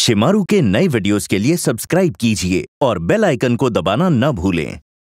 शिमारू के नए वीडियोस के लिए सब्सक्राइब कीजिए और बेल आइकन को दबाना न भूलें।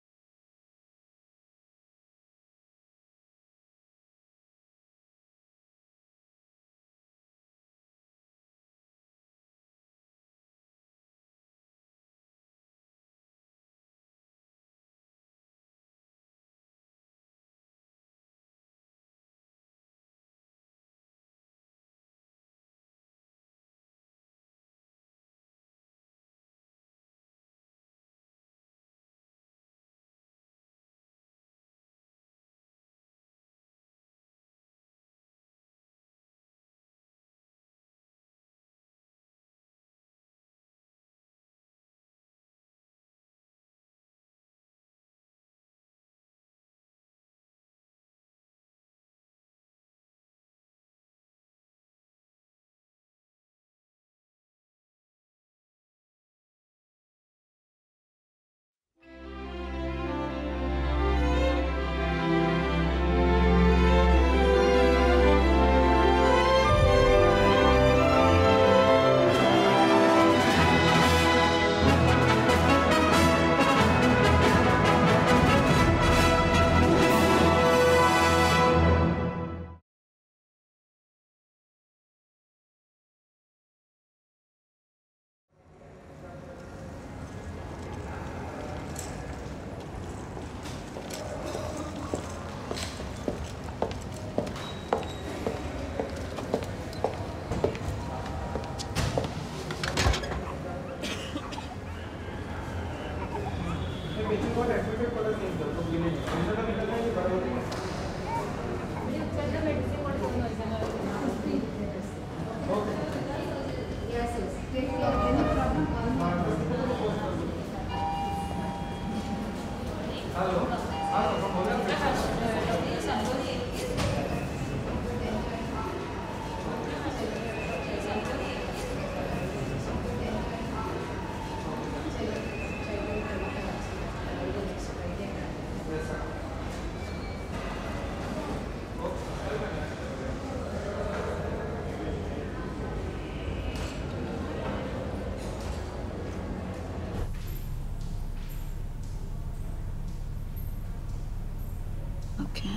Okay.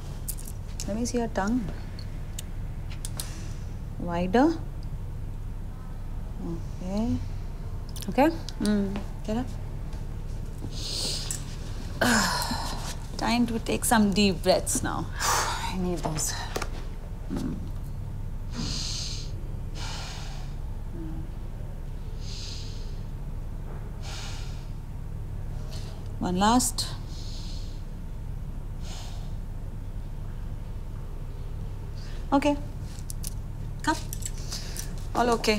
Let me see your tongue. Wider. Okay. Okay? Get up. Time to take some deep breaths now. I need those. One last. Okay. Come. All okay.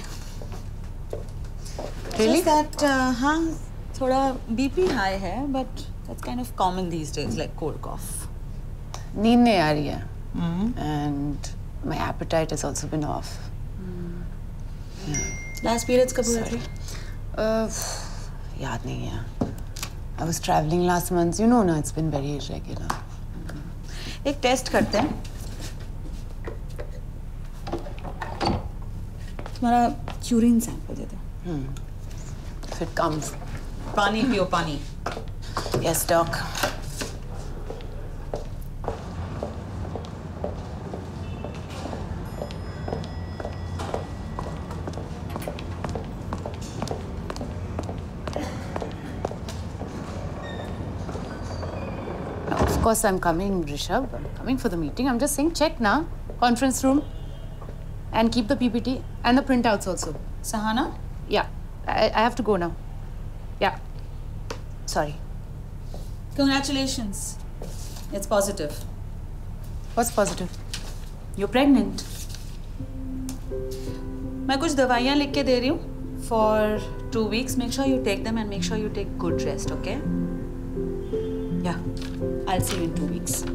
Really? Just that, thoda BP high hai, but that's kind of common these days, like cold cough. नींद नहीं आ रही है. And my appetite has also been off. Last periods कब हुए थे? याद नहीं है. I was traveling last month. You know ना, it's been very irregular. एक टेस्ट करते हैं. तुम्हारा यूरिन सैंपल दे दो. If it comes. पानी पियो पानी. Yes, doc. Of course, I'm coming, Rishabh. I'm coming for the meeting. I'm just saying, check now. Conference room. And keep the PPT and the printouts also. Sahana? Yeah. I have to go now. Yeah. Sorry. Congratulations. It's positive. What's positive? You're pregnant. मैं कुछ दवाइयाँ लिख के दे रही हूँ for 2 weeks. Make sure you take them and make sure you take good rest, okay? Yeah. I'll see you in 2 weeks.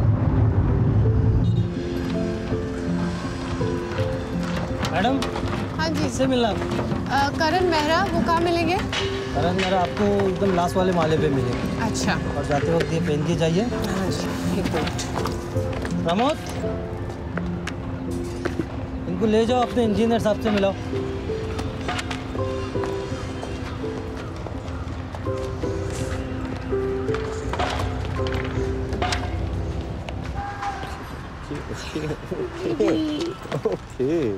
Madam हाँ जी। से मिलना। करण मेहरा, वो कहाँ मिलेंगे? करण मेहरा आपको एकदम लास्ट वाले माले पे मिलेंगे। अच्छा। और जाते वक्त ये पहन के जाइए। हाँ जी, रिपोर्ट। प्रमोद, इनको ले जाओ, अपने इंजीनियर साहब से मिलाओ। Okay.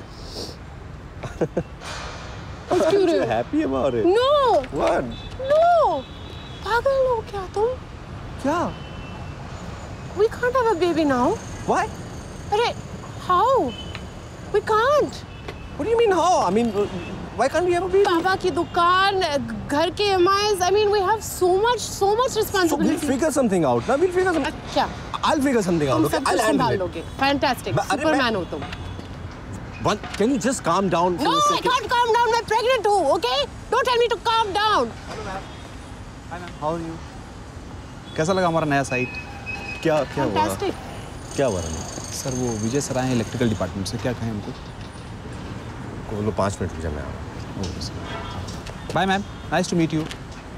Aren't you happy about it? No. What? No. पागल हो क्या तुम? क्या? We can't have a baby now. Why? अरे, how? We can't. What do you mean how? I mean, why can't we have a baby? पापा की दुकान, घर के EMIs. I mean, we have so much responsibility. So we'll figure something out. Now we'll figure something. क्या? I'll figure something out. Okay, I'll handle it. लोगे. Fantastic. Superman हो तुम. One, can you just calm down? No, I can't calm down. I'm pregnant too. Okay? Don't tell me to calm down. How are you? कैसा लगा हमारा नया site? क्या हुआ? Fantastic. क्या हुआ रहा? सर वो विजय सर आए हैं इलेक्ट्रिकल डिपार्टमेंट से, क्या कहें उनको? बोलो 5 मिनट रुक जा, मैं आ रहा हूँ। Bye ma'am, nice to meet you.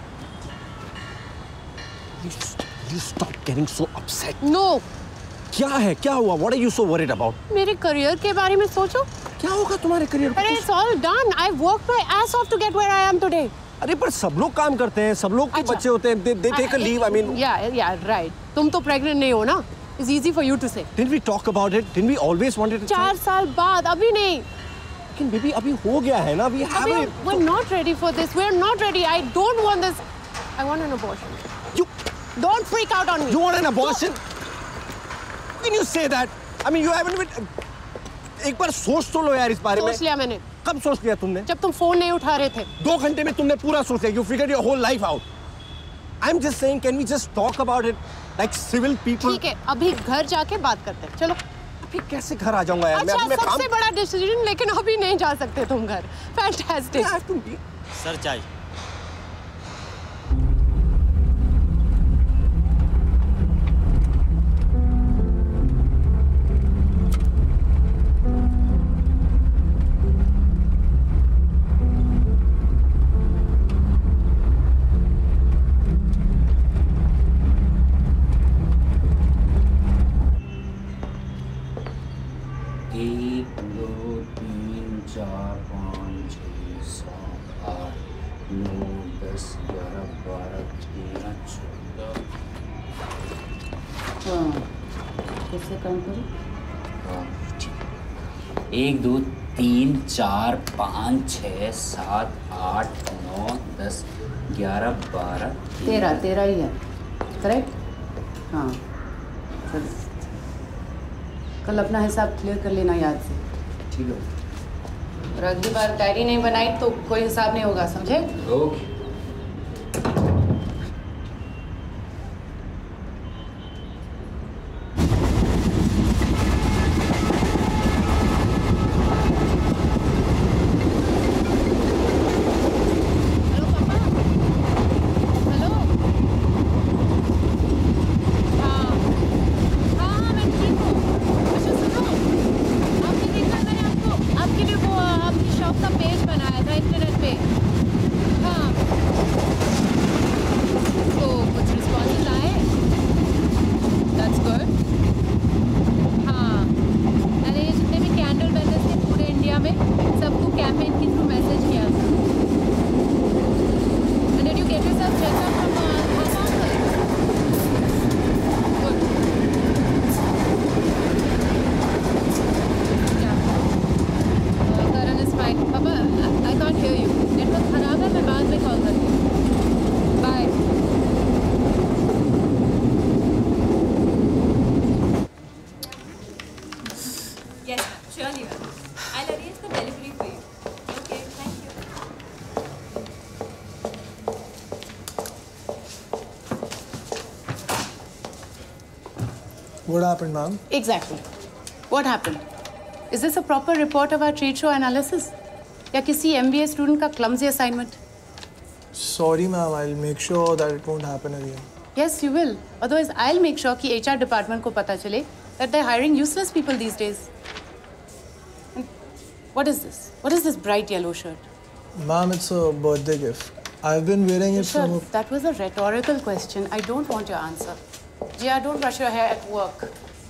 You stop getting so upset. No. क्या है? क्या हुआ? What are you so worried about? मेरे करियर के बारे में सोचो। क्या होगा तुम्हारे करियर को? अरे it's all done. I worked my ass off to get where I am today. अरे पर सब लोग काम करते हैं, सब लोग के बच्चे होते हैं, they take a leave. I mean. Yeah, right. तुम तो pregnant नहीं हो ना? It's easy for you to say. Didn't we talk about it? Didn't we always wanted to? 4 साल बाद, अभी नहीं. लेकिन बेबी अभी हो गया है ना? We have it. We're not ready for this. We're not ready. I don't want this. I want an abortion. You don't freak out on me. You want an abortion? How can you say that? I mean, you haven't even. एक बार सोच तो लो यार इस बारे में. सोच लिया मैंने. कब सोच लिया तुमने? जब तुम फोन नहीं उठा रहे थे. 2 घंटे में तुमने पूरा सोच लिया. You figured your whole life out. I'm just saying, can we just talk about it like civil people? ठीक है, अभी घर जाके बात करते हैं. चलो. अभी कैसे घर आ जाऊंगा यार? अच्छा, सबसे बड़ा डिसीजन, लेकिन अभी नहीं जा सकते तुम घर. Fantastic. सर चाय. कैसे काम करूं? 1 2 3 4 5 6 7 8 9 10 11 12 13 ही है, करेक्ट? हाँ, चल कल अपना हिसाब क्लियर कर लेना याद से. ठीक है. और अगली बार डायरी नहीं बनाई तो कोई हिसाब नहीं होगा, समझे? Okay. What happened, ma'am? Exactly. What happened? Is this a proper report of our trade show analysis? या किसी MBA student का clumsy assignment? Sorry, ma'am. I'll make sure that it won't happen again. Yes, you will. Otherwise, I'll make sure कि HR department को पता चले that they're hiring useless people these days. And What is this? What is this bright yellow shirt? Ma'am, it's a birthday gift. I've been wearing it from... Rishabh, that was a rhetorical question. I don't want your answer. Jia, don't brush your hair at work.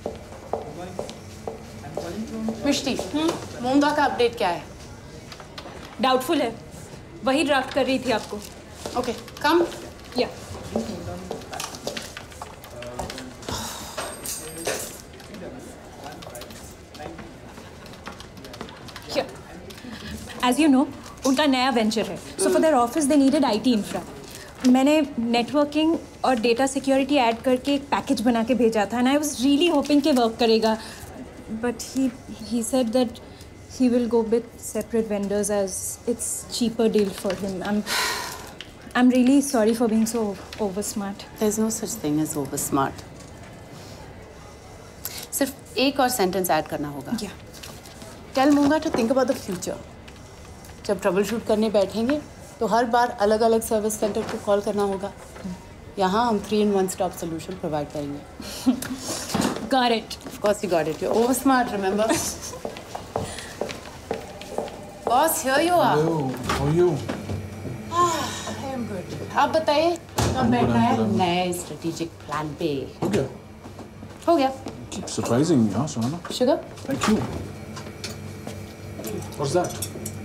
मिष्टी, मोंदा का update क्या है? Doubtful है, वही draft कर रही थी आपको। Okay, come. Yeah. As you know, उनका नया वेंचर है। So for their office they needed IT infra. मैंने नेटवर्किंग और डेटा सिक्योरिटी ऐड करके एक पैकेज बना के भेजा था, and I was really hoping कि वर्क करेगा, but he said that he will go with separate vendors as it's cheaper deal for him. I'm really sorry for being so over smart. There's no such thing as over smart. सिर्फ एक और sentence add करना होगा। Yeah. Tell Moonga to think about the future. जब trouble shoot करने बैठेंगे तो हर बार अलग अलग सर्विस सेंटर को कॉल करना होगा। यहाँ हम 3-in-1 stop solution प्रोवाइड करेंगे। Got it. Of course you got it. You're over smart, remember? Boss, here you are. Hello, how are you? I am good. आप बताइए कब बैठना है नए स्ट्रेटेजिक प्लान पे? हो गया. हो गया. Keep surprising me, huh, Sahana? Sugar? Thank you. What's that?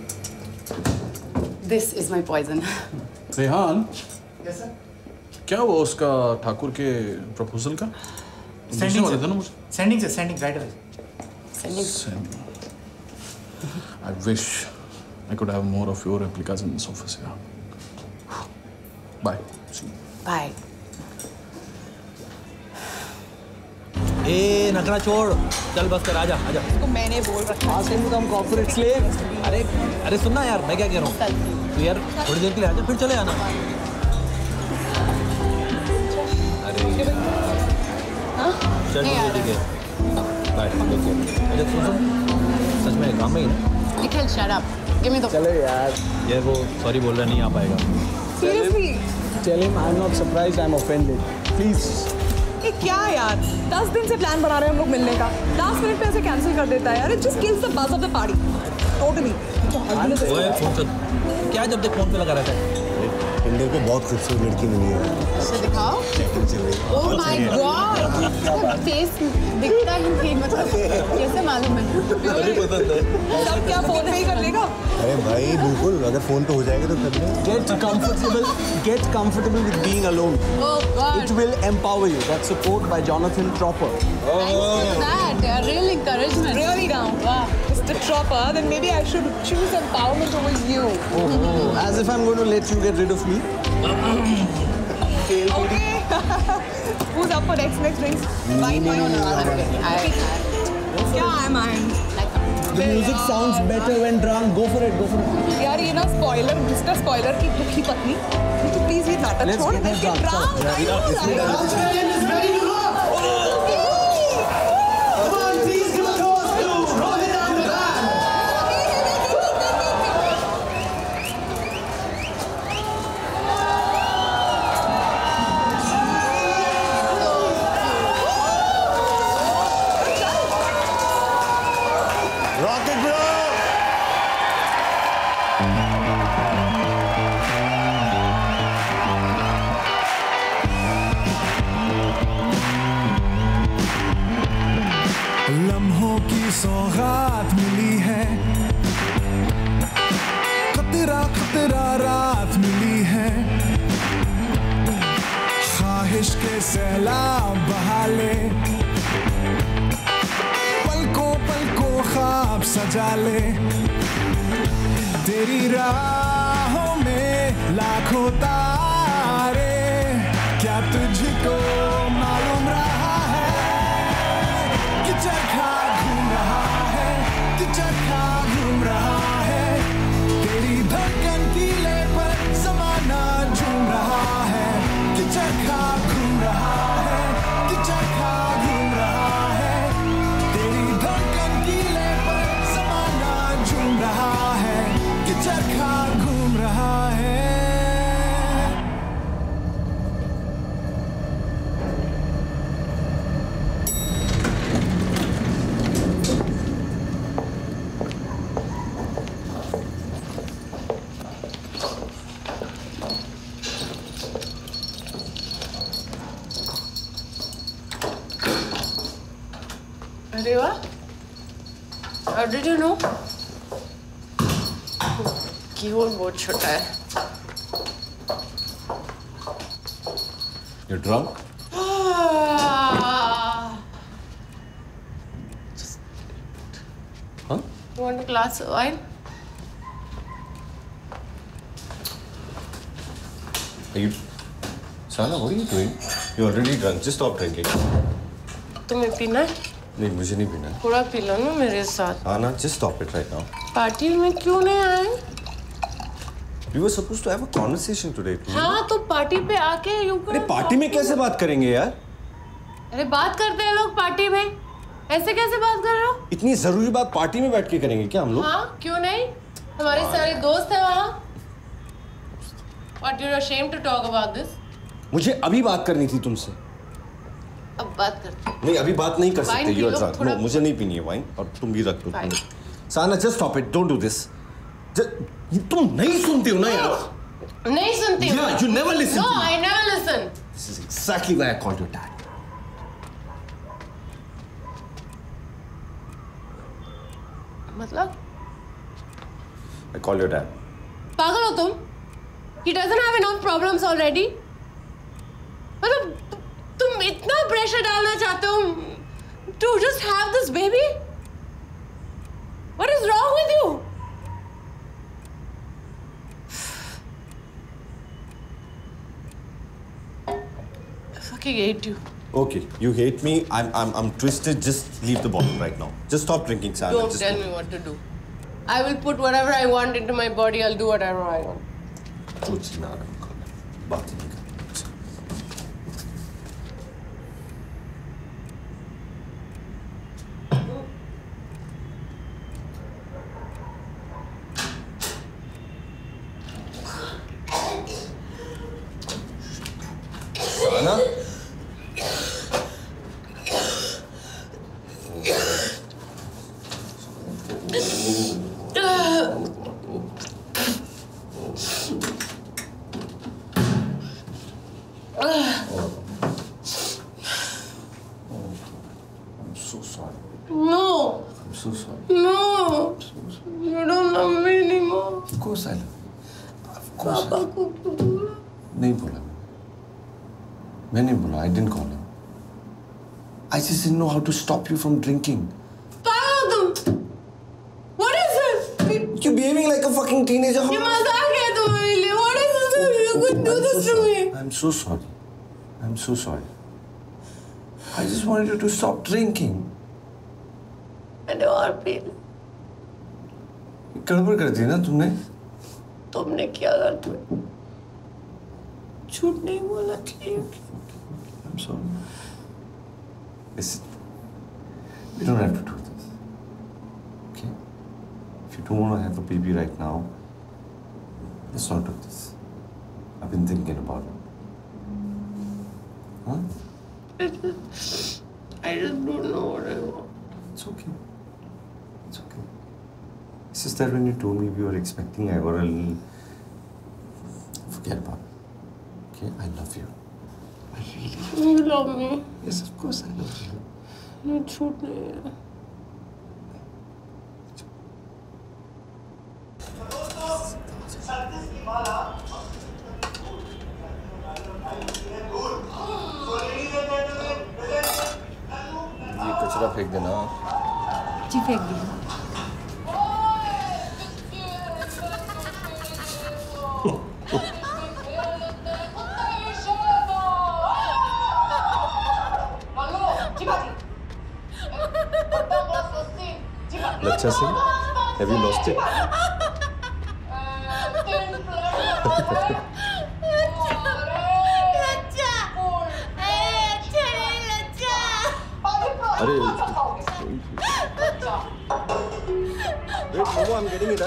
This is my poison. Rehan, Yes, sir. क्या हुआ उसका ठाकुर के प्रपोजल का? Sending, वाले sir. थे ना मुझे? Sending right away. Sending. I wish I could have more of your replicas in this office, yeah. Bye. See you. Bye. ए नखरा छोड़, चल बस कर, आजा आजा। तो मैंने बोल रखा आज से कम कॉर्पोरेट स्लेव। अरे सुनना यार, मैं क्या कह रहा हूँ, तो यार थोड़ी देर के लिए आजा, फिर चले आना। अरे चल ठीक है, बाय। अच्छा सुन, सच में काम में ही ना? Nikhil, shut up. Give me the. चलो यार. यार वो सॉरी बोल रहा, नहीं आ पाएगा। Seriously? Tell him I'm not surprised, I'm offended. Please. ये क्या यार? 10 दिन से प्लान बना रहे हैं हम लोग मिलने का। लास्ट मिनट पे ऐसे कैंसिल कर देता है यार। It just kills the buzz of the party. Totally. ओए फोन कर, क्या जब तक फोन पे लगा रहता है? टिंडर पे बहुत खूबसूरत लड़की मिली है। इसे दिखाओ। चैटिंग चल रही है। Oh my God! फेस दिखता ही नहीं, मतलब कैसे मालूम है? सब क्या फोन पे ही कर लेगा? अरे भाई बिल्कुल, अगर फोन पे हो जाएगा तो कर ले। Get comfortable with being alone. Oh God! It will empower you. That's a quote by Jonathan Tropper. Thanks for that. Yeah, real encouragement. Really now. Wow. Mr. Tropper, then maybe I should choose empowerment over you. As if I'm going to let you get rid of me. Okay. Who's up for next drinks? Fine, fine. Yeah, I'm fine. The music sounds better when drunk. Go for it. Go for it. यार ये ना spoiler, mister spoiler की दुखी पत्नी, तो please ये नाटक छोड़, get let's get drunk. Rocket bro! लम्हों की सौगात मिली है, खतरा खतरा रात मिली है, ख्वाहिश के सैलाब बहा ले, पलकों पलकों ख्वाब सजा ले, तेरी राहों में लाखों तारे, क्या तुझको मालूम रहा है कि चरखा घूम रहा है, कि चरखा घूम रहा है, तेरी धड़कन की ले पर ज़माना झूम रहा है, कि चरखा घूम रहा है, कि चरखा घूम रहा है, तेरी धड़कन की ले पर ज़माना झूम रहा है, कि चरखा घूम रहा है। अरे वाह। How did you know? Keyboard बहुत छोटा है। You're drunk? Huh? You want a glass of wine? Are you... Sana, what are you doing? You're already drunk. Just stop drinking. तुम्हें पीना है? नहीं, मुझे नहीं पीना है। थोड़ा पी लो ना मेरे साथ। Sana, just stop it right now. Party में क्यों नहीं आए? We were supposed to have a conversation today. हाँ, तो पार्टी पे आके यूँ अरे पार्टी में कैसे बात करेंगे यार? अरे बात करते हैं लोग पार्टी में। ऐसे कैसे बात कर रहे हो? इतनी जरूरी बात पार्टी में बैठ के करेंगे क्या हम लोग? हाँ, क्यों नहीं? हमारे सारे दोस्त हैं वहाँ। What you're ashamed to talk about this? मुझे अभी बात करनी थी तुमसे। अब बात करते हैं। नहीं, अभी बात नहीं कर सकते। You're drunk. No, मुझे नहीं पीनी है वाइन और तुम भी रख दो। साना, just stop it. Don't do this. तुम नहीं सुनती हो ना यार? नहीं सुनती हूँ। Yeah, you never listen. No, I never listen. This is exactly why I called your dad. मतलब? I called your dad. पागल हो तुम? He doesn't have enough problems already. मतलब तुम इतना प्रेशर डालना चाहते हो to just have this baby? What is wrong with you? I fucking hate you. Okay, you hate me. I'm twisted. Just leave the bottle right now. Just stop drinking, Sana. Don't tell me what to do. I will put whatever I want into my body. I'll do whatever I want. कुछ ना करो, बात नहीं करनी। साना? मैंने बोला, I didn't call him. I just didn't know how to stop you from drinking. What is this? You're behaving like a fucking teenager. ये मजाक है तुम्हारे लिए. What is this? You could do this to me. I'm so sorry. I'm so sorry. I just wanted you to stop drinking. मैंने और P ली. गड़बड़ कर दी ना तुमने? तुमने क्या कर दिया? झूठ नहीं बोला ठीक. I'm sorry. Listen, we don't have to do this. Okay? If you don't want to have a baby right now, let's not do this. I've been thinking about it. Huh? I just don't know what I want. It's okay. It's okay. It's just that when you told me we were expecting, I got a little... Forget about it. Okay? I love you. I really love you. You love me? Yes, of course I love you. ये झूठ नहीं है. ये कचरा फेंक देना. जी फेंक दिया. Lacha Singh, have you lost it? अरे wait, Momo, I'm getting it, huh?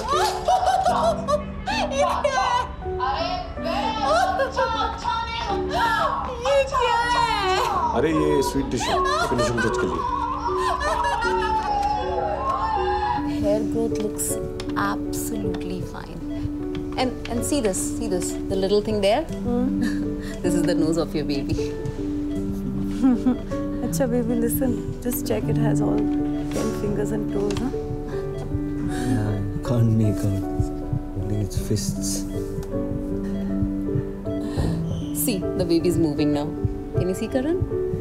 अरे ये स्वीट डिश है, फिनिशिंग टच के लिए. Hair growth looks absolutely fine. And see this, the little thing there? This is the nose of your baby. Acha baby, listen, just check it has all 10 fingers and toes, huh? Yeah, I can't make out. Only its fists. See, the baby's moving now. Can you see, Karan?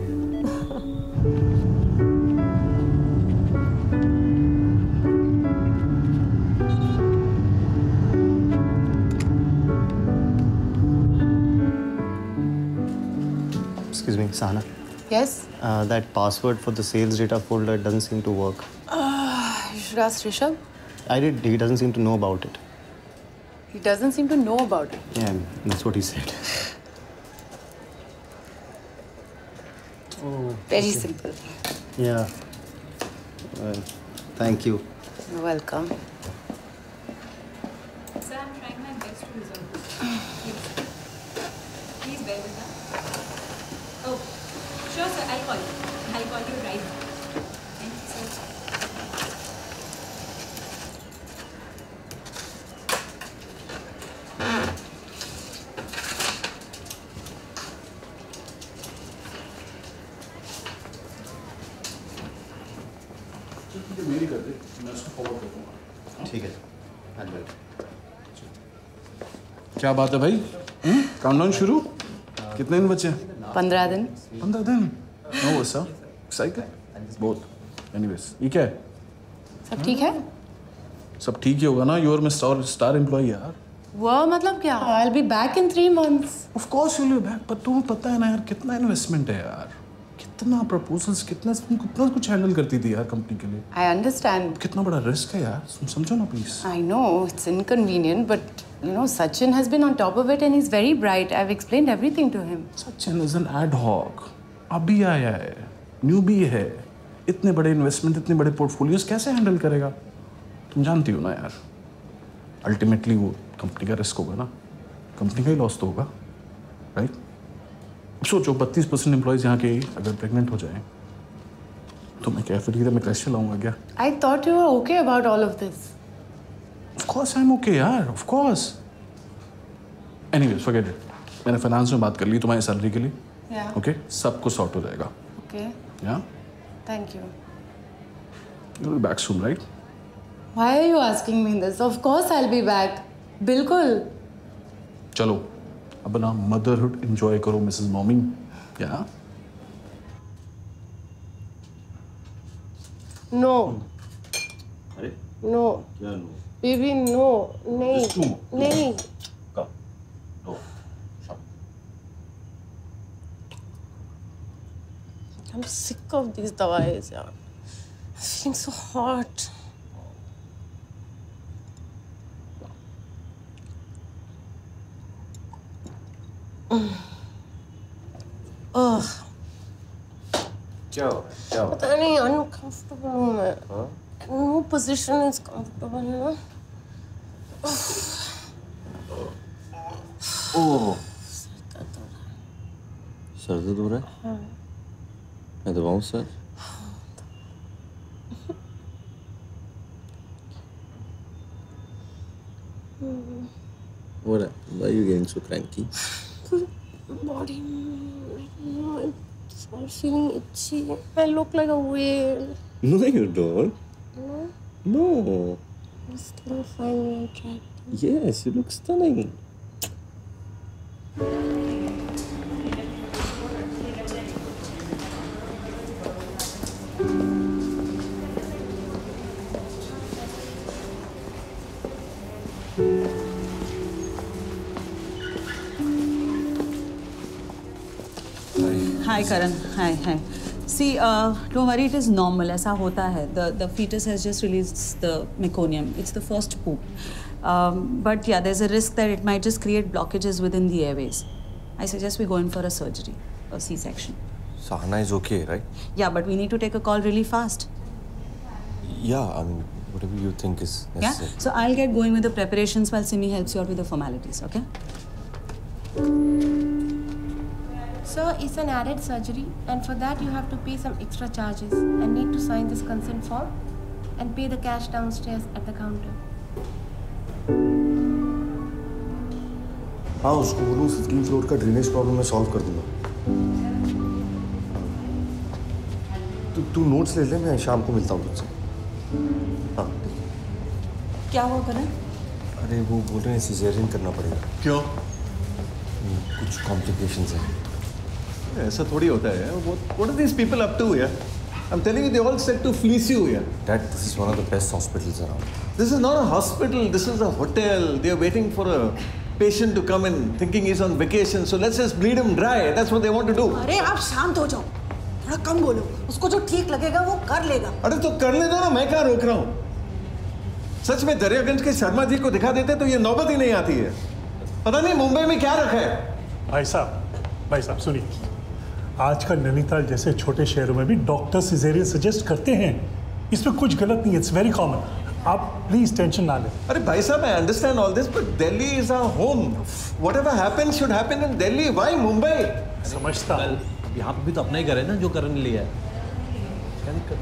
Excuse me, Sahana. Yes? That password for the sales data folder doesn't seem to work. You should ask Rishabh. I did. He doesn't seem to know about it. He doesn't seem to know about it. Yeah, that's what he said. Oh. Very simple. Yeah. Thank you. You're welcome. Sir, I'm trying my best to resolve this. Please bear with that. Oh, sure, sir. I'll call you. I'll call you right now. Thank you, sir. मेरी कर दे, मैं उसको forward कर दूंगा। ठीक है। क्या बात है भाई? काउंटडाउन शुरू? कितने दिन बचे? 15 दिन। 15 दिन? No, sir. Excited? Both. Anyways, ये क्या है? सब ठीक है? सब ठीक ही होगा ना? You are my star employee यार। वो मतलब क्या? I'll be back in 3 months. Of course you'll be back, पर तुम्हें पता है ना यार कितना इन्वेस्टमेंट है यार, कितना प्रपोजल्स, कितना कुछ हैंडल करती थी यार कंपनी के लिए। I understand. कितना बड़ा रिस्क है यार, समझो ना please. I know it's inconvenient, but you know Sachin has been on top of it and he's very bright. I've explained everything to him. Sachin is an ad hoc. अभी आया है, newbie है, इतने बड़े इन्वेस्टमेंट, इतने बड़े portfolios कैसे handle करेगा? तुम जानती हो ना यार, अल्टीमेटली वो कंपनी का रिस्क होगा ना, कंपनी का ही लॉस तो होगा, राइट? सोचो 32% एम्प्लॉइज यहाँ के अगर प्रेग्नेंट हो जाए तो मैं कैफेटेरिया में क्रैश चलाऊंगा क्या? I thought you were okay about all of this. Of course I'm okay यार, of course. Anyways, forget it. मैंने फाइनेंस में बात कर ली तुम्हारी सैलरी के लिए। Yeah. Okay, सब कुछ सॉर्ट हो जाएगा। Okay. Yeah. Thank you. You'll be back soon, right? Why are you asking me this? Of course I'll be back. बिल्कुल. चलो अब ना मदरहुड एंजॉय करो मिसेस मॉमी। या? No. अरे? No. क्या नो? Baby, no. नहीं. नहीं. Come. No. Shut. I'm sick of these dawais, yaar. I'm feeling so hot. Ugh. क्या? पता नहीं, uncomfortable हूँ मैं. No position is comfortable, you know. ओह. सर दर्द हो रहा है? हाँ. मैं दबाऊं sir? What? Why are you getting so cranky? Body, it's all feeling itchy. I look like a whale. No, you don't. No? No. You still find me attractive. Yes, you look stunning. Hi Karan. Hi. See, don't worry, it is normal. ऐसा होता है. The fetus has just released the meconium. It's the first poop. But yeah, there's a risk that it might just create blockages within the airways. I suggest we go in for a surgery, a C-section. Sahana is okay, right? Yeah, but we need to take a call really fast. Yeah, I mean, whatever you think is necessary. Yeah? So I'll get going with the preparations while Simi helps you out with the formalities, okay? Sir, it's an added surgery, and for that you have to pay some extra charges and need to sign this consent form and pay the cash downstairs at the counter. हाँ, उसको बोलो 15th floor का drainage problem मैं solve कर दूंगा। तू notes ले ले, मैं शाम को मिलता हूँ तुझसे। हाँ। क्या हुआ करण? अरे वो बोल रहे हैं सिजेरियन करना पड़ेगा। क्यों? कुछ कॉम्प्लिकेशंस हैं। ऐसा थोड़ी होता है। What are these people up to here? I'm telling you, they all said to fleece you here. Dad, this is one of the best hospitals around. This is not a hospital. This is a hotel. They are waiting for a patient to come in, thinking he's on vacation. So let's just bleed him dry. That's what they want to do. अरे आप शांत हो जाओ, थोड़ा कम बोलो। उसको जो ठीक लगेगा वो कर लेगा। अरे तो करने दो ना, मैं क्या रोक रहा हूँ? सच में दरियागंज के शर्मा जी को दिखा देते तो ये नौबत ही नहीं आती है। पता नहीं मुंबई में क्या रखा है। भाई साहब सुनिए, आजकल नैनीताल जैसे छोटे शहरों में भी डॉक्टर सिजेरियन सजेस्ट करते हैं। इसमें कुछ गलत नहीं है, इट्स वेरी कॉमन। आप प्लीज टेंशन ना लें। अरे भाई साहब, I understand all this, but Delhi is our home. Whatever happens should happen in Delhi. Why Mumbai? समझता हूं। यहाँ पे भी तो अपना ही घर है ना, जो करण लिया है। क्या दिक्कत?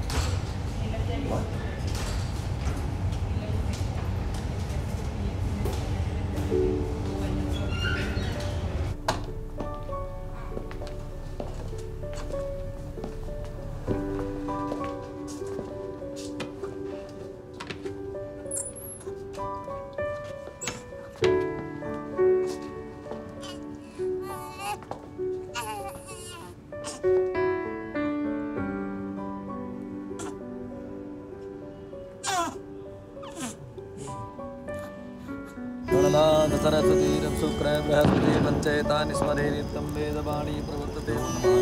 सरस्वतीरं शुक्रं बृहस्पति पंचेतानि स्मरेरितं वेदवाणी प्रवर्तते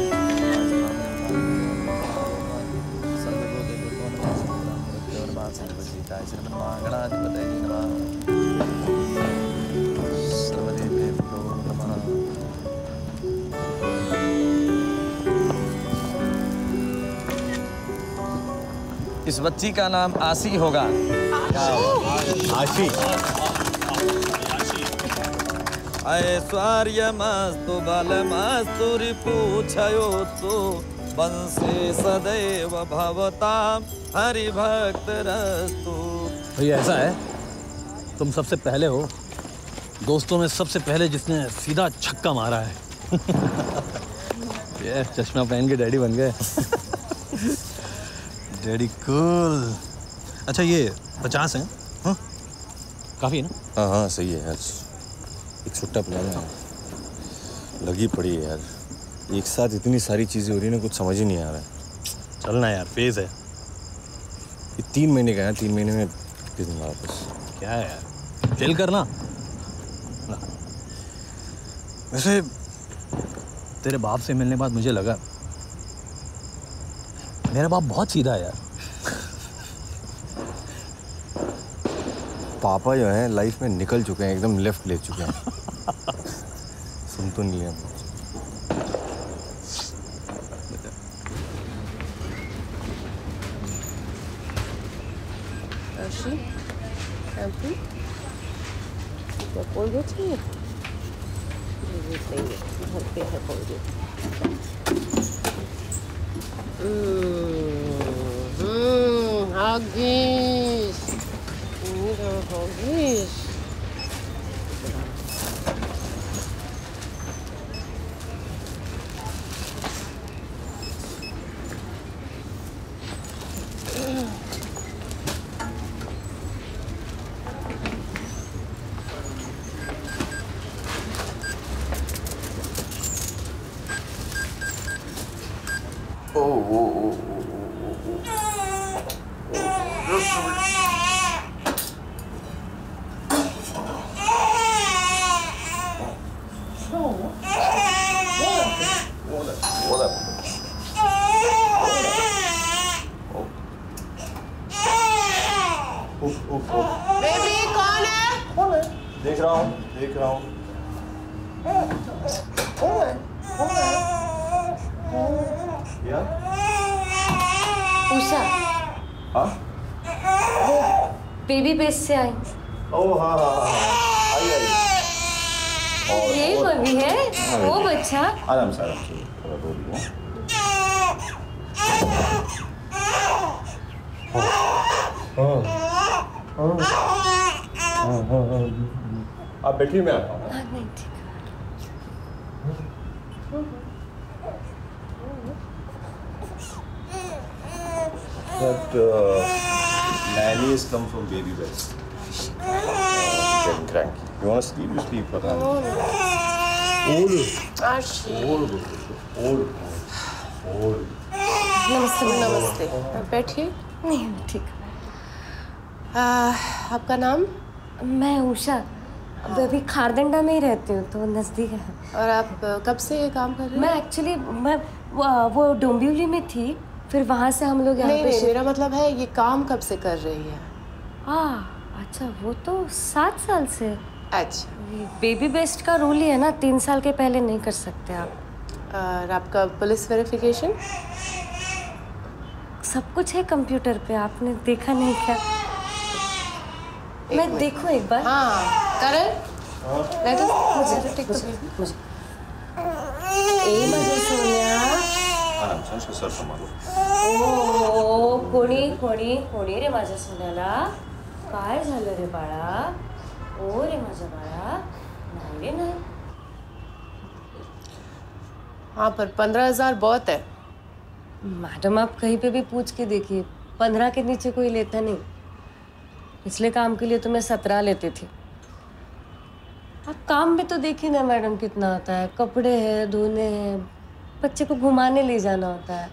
इस बच्ची का नाम आशी होगा। आशी। ऐश्वर्यमस्तु बलमस्तु रिपुच्छयोस्तु वंशे सदैव भवतां हरिभक्तरस्तु। भैया ऐसा है, तुम सबसे पहले हो, दोस्तों में सबसे पहले जिसने सीधा छक्का मारा है। ये चश्मा पहन के डैडी बन गए। Daddy cool. अच्छा ये 50 है? हाँ काफी है ना? हाँ हाँ सही है यार, एक छुट्टा पिला है। लगी पड़ी है यार, एक साथ इतनी सारी चीजें हो रही है ना, कुछ समझ ही नहीं आ रहा है। चलना यार, फेज है। ये 3 महीने का है, 3 महीने में दे दूंगा वापस। क्या है यार, चिल करना ना। वैसे तेरे बाप से मिलने बाद मुझे लगा मेरा बाप बहुत सीधा है यार। पापा जो है लाइफ में निकल चुके हैं, एकदम लेफ्ट ले चुके हैं। सुन तो नहीं है। शैम्पू क्या कोलगेट चाहिए? घर पे है कोलगेट। Huggies. Huggies. बेबी कौन है? देख रहा हूँ। उषा। हाँ? बेबी बेस से आई। ओह हाँ आई। ये बेबी है, वो बच्चा। आराम से थोड़ा दो दिया। आप बैठिए, मैं आता हूँ। But nannies come from baby beds. Getting cranky. You want to sleep? You sleep, Prakash. Old. नमस्ते बैठिए। नहीं ठीक। आपका नाम? मैं उषा, अभी खारदंडा में ही रहती हूँ तो नज़दीक है। और आप कब से ये काम कर रहे हैं? मैं एक्चुअली वो डोंबिवली में थी, फिर वहाँ से हम लोग यहाँ पे नहीं, मेरा मतलब है ये काम कब से कर रही है? अच्छा वो तो 7 साल से। अच्छा, बेबी बेस्ट का रूल ही है ना, 3 साल के पहले नहीं कर सकते आप। और आपका पुलिस वेरिफिकेशन? सब कुछ है कंप्यूटर पे, आपने देखा नहीं क्या? मैं देखूं एक बार? हाँ, करण। मुझे माझ्या सोन्या। आराम से उसको सर संभालो। कोणी रे माझ्या सोन्याला? काय झालं रे बाळा? ओ रे माझ्या बाळा, नाही रे नाही। हाँ, पर 15,000 बहुत है। मैडम आप कहीं पे भी पूछ के देखिए, 15 के नीचे कोई लेता नहीं। पिछले काम के लिए तो मैं 17 लेती थी। आप काम भी तो देखिए ना मैडम कितना होता है, कपड़े हैं, धोने हैं, बच्चे को घुमाने ले जाना होता है।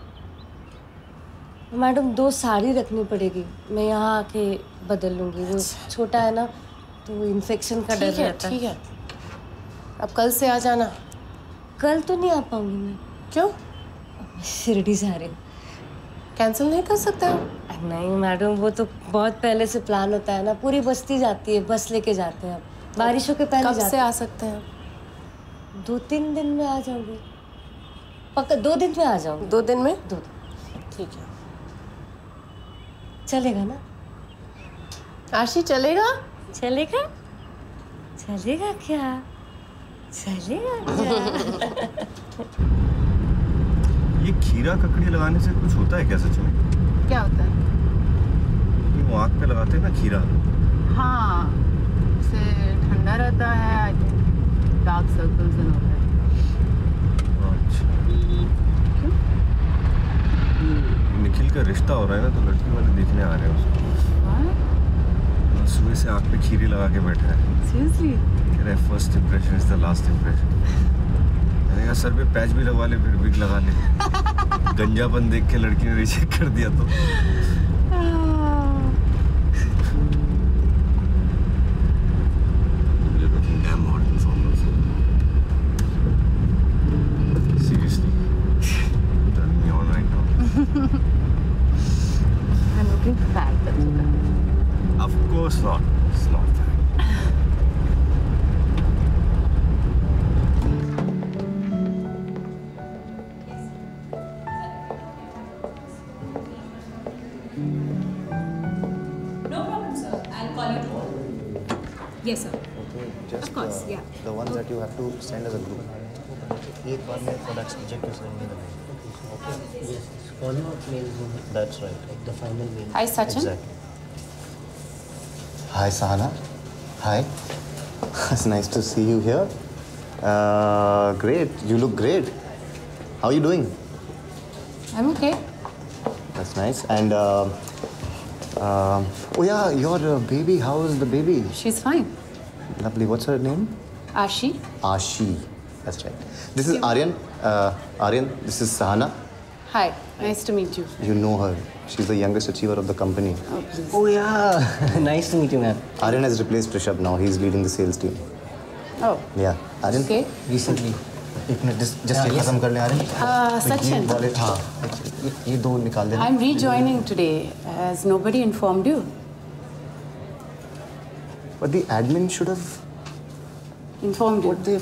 मैडम 2 साड़ी रखनी पड़ेगी, मैं यहाँ आके बदल लूँगी। वो छोटा है ना तो इन्फेक्शन का डर रहता है। ठीक है, अब कल से आ जाना। कल तो नहीं आ पाऊंगी मैं। क्यों? शिरडी जा रही हूँ। कैंसिल नहीं कर सकते हो? नहीं मैडम, वो तो बहुत पहले से प्लान होता है ना, पूरी बस्ती जाती है, बस लेके जाते हैं। बारिशों के पहले कब से आ सकते हैं? 2-3 दिन में आ जाऊंगी, पक्का 2 दिन में आ जाऊंगी। 2 दिन में? 2 दिन। ठीक है, चलेगा ना? आशी चलेगा? चलेगा क्या? चलेगा क्या? ये खीरा ककड़ी लगाने से कुछ होता है क्या सच में? क्या होता है? वो आँख पे लगाते हैं ना खीरा। हाँ, उससे ठंडा रहता है, I think dark circles and all that. अच्छा। क्यों? निखिल का रिश्ता हो रहा है ना, तो लड़की वाले देखने आ रहे हैं उसको। सुबह से आँख पे खीरी लगा के बैठा है। Seriously? कह रहा है first impression is the last impression. मैंने कहा सर पे पैच भी लगवा ले, फिर विग लगा ले। गंजापन देख के लड़की ने रिजेक्ट कर दिया तो। You're looking damn hot in photos. Seriously, turning me on right now. I'm looking fat, that's okay. Of course not. It's not that. No problem, sir. I'll call you tomorrow. Yes, sir. Okay, just Of course, yeah. the ones that you have to send as a group. एक बार में for that subject you send me the mail. Okay. Yes. Follow up mail. That's right. The final mail. Hi, Sachin. Exactly. Hi, Sahana. Hi. It's nice to see you here. Great. You look great. How are you doing? I'm okay. That's nice. And oh yeah, your baby. How is the baby? She's fine. Lovely. What's her name? Ashi. Ashi. That's right. This is Aryan. Aryan. This is Sahana. Hi. Nice to meet you. You know her. She's the youngest achiever of the company. Oh, please. Oh yeah. Nice to meet you, ma'am. Aryan has replaced Rishabh now. He's leading the sales team. Oh. Yeah. Aryan. Okay. Recently. एक minute just ये खत्म कर ले Aryan. Sachin. हाँ ये 2 निकाल देना। I'm rejoining today. Has nobody informed you? But the admin should have informed you. What they?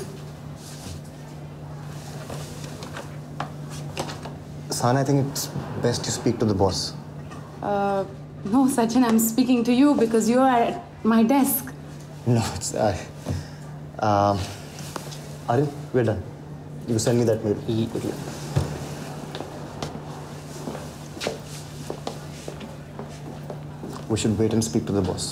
Sahana, I think it's best you speak to the boss. No, Sachin, I'm speaking to you because you are at my desk. No, it's Aryan, we're done. You send me that mail. Quickly. We should wait and speak to the boss.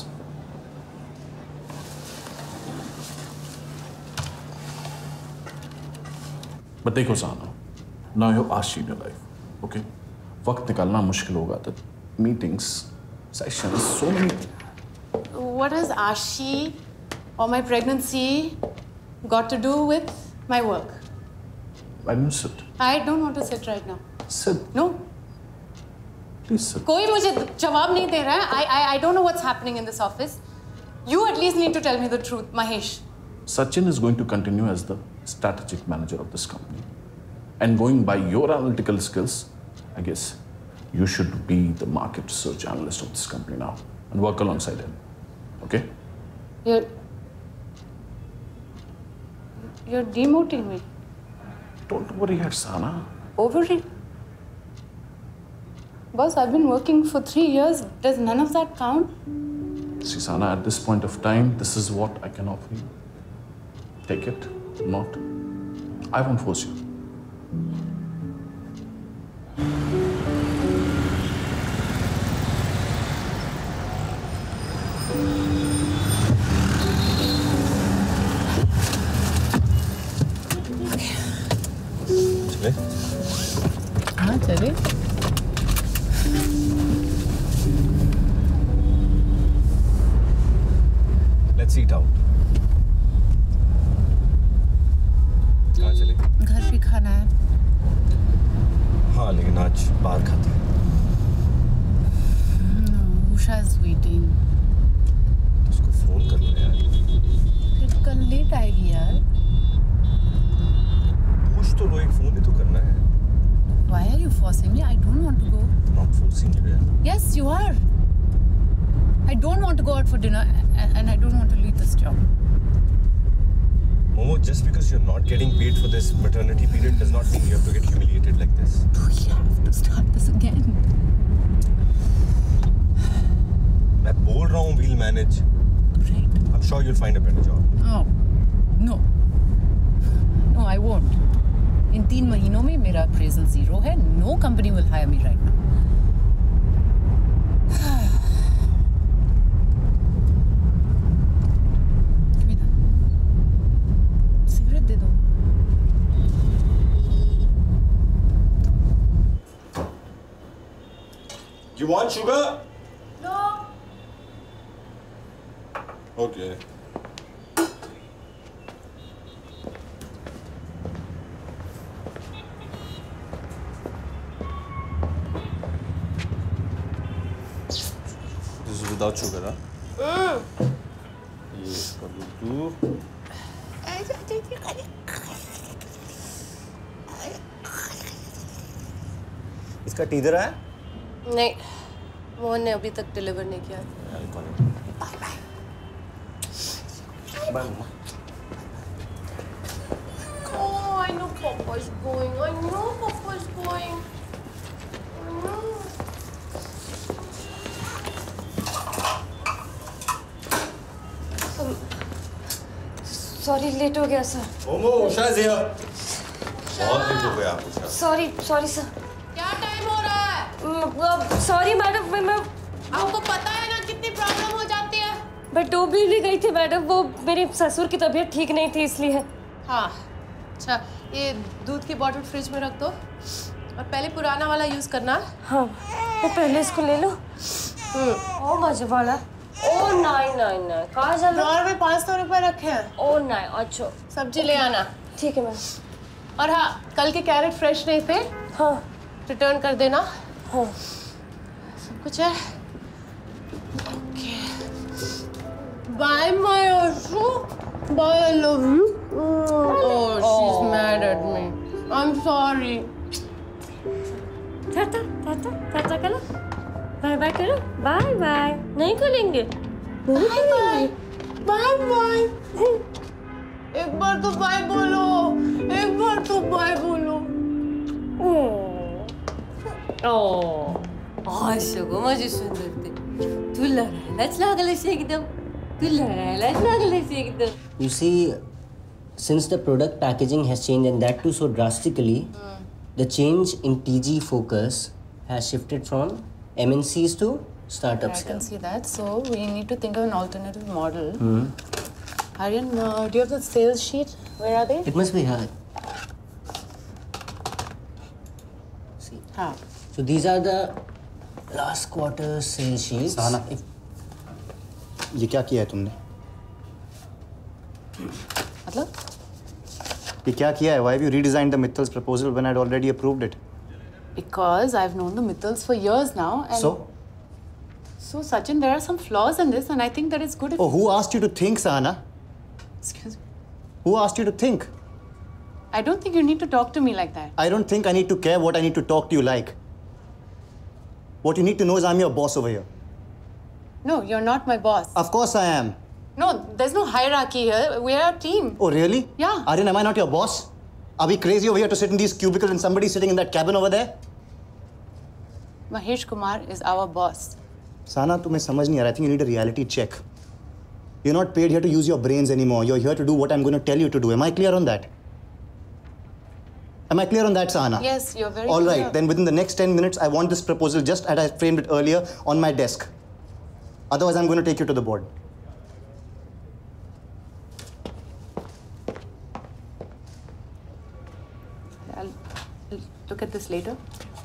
But देखो Sahana, now you have Ashi in your life, okay? वक्त निकालना मुश्किल होगा. The meetings, sessions, so many. What has Ashi or my pregnancy got to do with my work? Why don't you sit? I don't want to sit right now. Sit. No. Please sit. कोई मुझे जवाब नहीं दे रहा है. I don't know what's happening in this office. You at least need to tell me the truth, Mahesh. Sachin is going to continue as the strategic manager of this company. And going by your analytical skills, I guess you should be the market research analyst of this company now and work alongside him. Okay? You're demoting me. Don't worry, Sahana. Over it. Boss, I've been working for 3 years. Does none of that count? See, Sahana, at this point of time, this is what I can offer you. Take it, not. I won't force you. चले? हाँ चले. Let's eat out. कहाँ चले? घर पे खाना है. हाँ, लेकिन आज बाहर खाते हैं. No, Usha is waiting. उसको फोन कर लो यार. फिर कल लेट आएगी यार. पूछ तो लो, एक फोन ही तो करना है. Why are you forcing me? I don't want to go. Not forcing you, यार. Yes, you are. I don't want to go out for dinner and I don't want to leave this job. Momo, just because you're not getting paid for this maternity period does not mean you have to get humiliated like this. Do we have to start this again? मैं बोल रहा हूँ we'll manage. Great. I'm sure you'll find a better job. Oh, no. No, I won't. In 3 महीनों में मेरा appraisal 0 है. No company will hire me right now. Cigarette दे दो. You want sugar? No. Okay. This is without sugar, huh? ये इसका दूध. इसका टी इधर है? नहीं, मोहन ने अभी तक डिलीवर नहीं किया. Bye, Mama. Oh, I know Papa's going. I know Papa's going. I know. Sorry, late हो गया सर. Momo, Usha is here. बहुत लेट हो गया आप उषा. Sorry sir. क्या टाइम हो रहा है? सॉरी मैडम, मैं आपको पता है ना कितनी प्रॉब्लम हो जाती है. मैं डूबी भी गई थी मैडम. वो मेरे ससुर की तबीयत ठीक नहीं थी इसलिए. हाँ, अच्छा, ये दूध की बॉटल फ्रिज में रख दो और पहले पुराना वाला यूज करना. हाँ, मैं पहले इसको ले लो. ओ मजे वाला. ओ नहीं, कहाँ जा ड्रॉअर में 500 रुपए रखे हैं. ओ नहीं, अच्छा. सब्जी ले आना. ठीक है मैम. और हाँ, कल के कैरेट फ्रेश नहीं थे. हाँ. रिटर्न कर देना. हाँ. सब कुछ है. Bye, my Oshu. Bye, I love you. Oh, she's mad at me. I'm sorry. Tata करो. बाय करो. बाय. नहीं खोलेंगे. बाय. एक बार तो बाय बोलो. आशगो माझी सुंदरते. तुला राहायलाच लागलेस एकदम. You see, since the product packaging has changed and that too so drastically, the change in TG focus has shifted from MNCs to startups. I can see that. So we need to think of an alternative model. Aryan, do you have the sales sheet? Where are they? It must be here. हाँ, So these are the last quarter sales sheets. Sahana, ये क्या किया है तुमने? मतलब? ये क्या किया है? Why have you redesigned the Mittal's proposal when I'd already approved it? Because I've known the Mittals for years now, and so Sachin, there are some flaws in this, and I think that it's good if. Oh, who asked you to think, Sahana? Excuse me. Who asked you to think? I don't think you need to talk to me like that. I don't think I need to care what I need to talk to you like. What you need to know is I'm your boss over here. No, you're not my boss. Of course I am. No, there's no hierarchy here. We're a team. Oh, really? Yeah. Aryan, am I not your boss? Are we crazy over here to sit in these cubicles and somebody's sitting in that cabin over there? Mahesh Kumar is our boss. Sahana, तुम्हें समझ नहीं आ रहा. I think you need a reality check. You're not paid here to use your brains anymore. You're here to do what I'm going to tell you to do. Am I clear on that? Am I clear on that, Sahana? Yes, you're very All clear. right, then within the next 10 minutes, I want this proposal just as I framed it earlier on my desk. Otherwise, I'm going to take you to the board. I'll look at this later.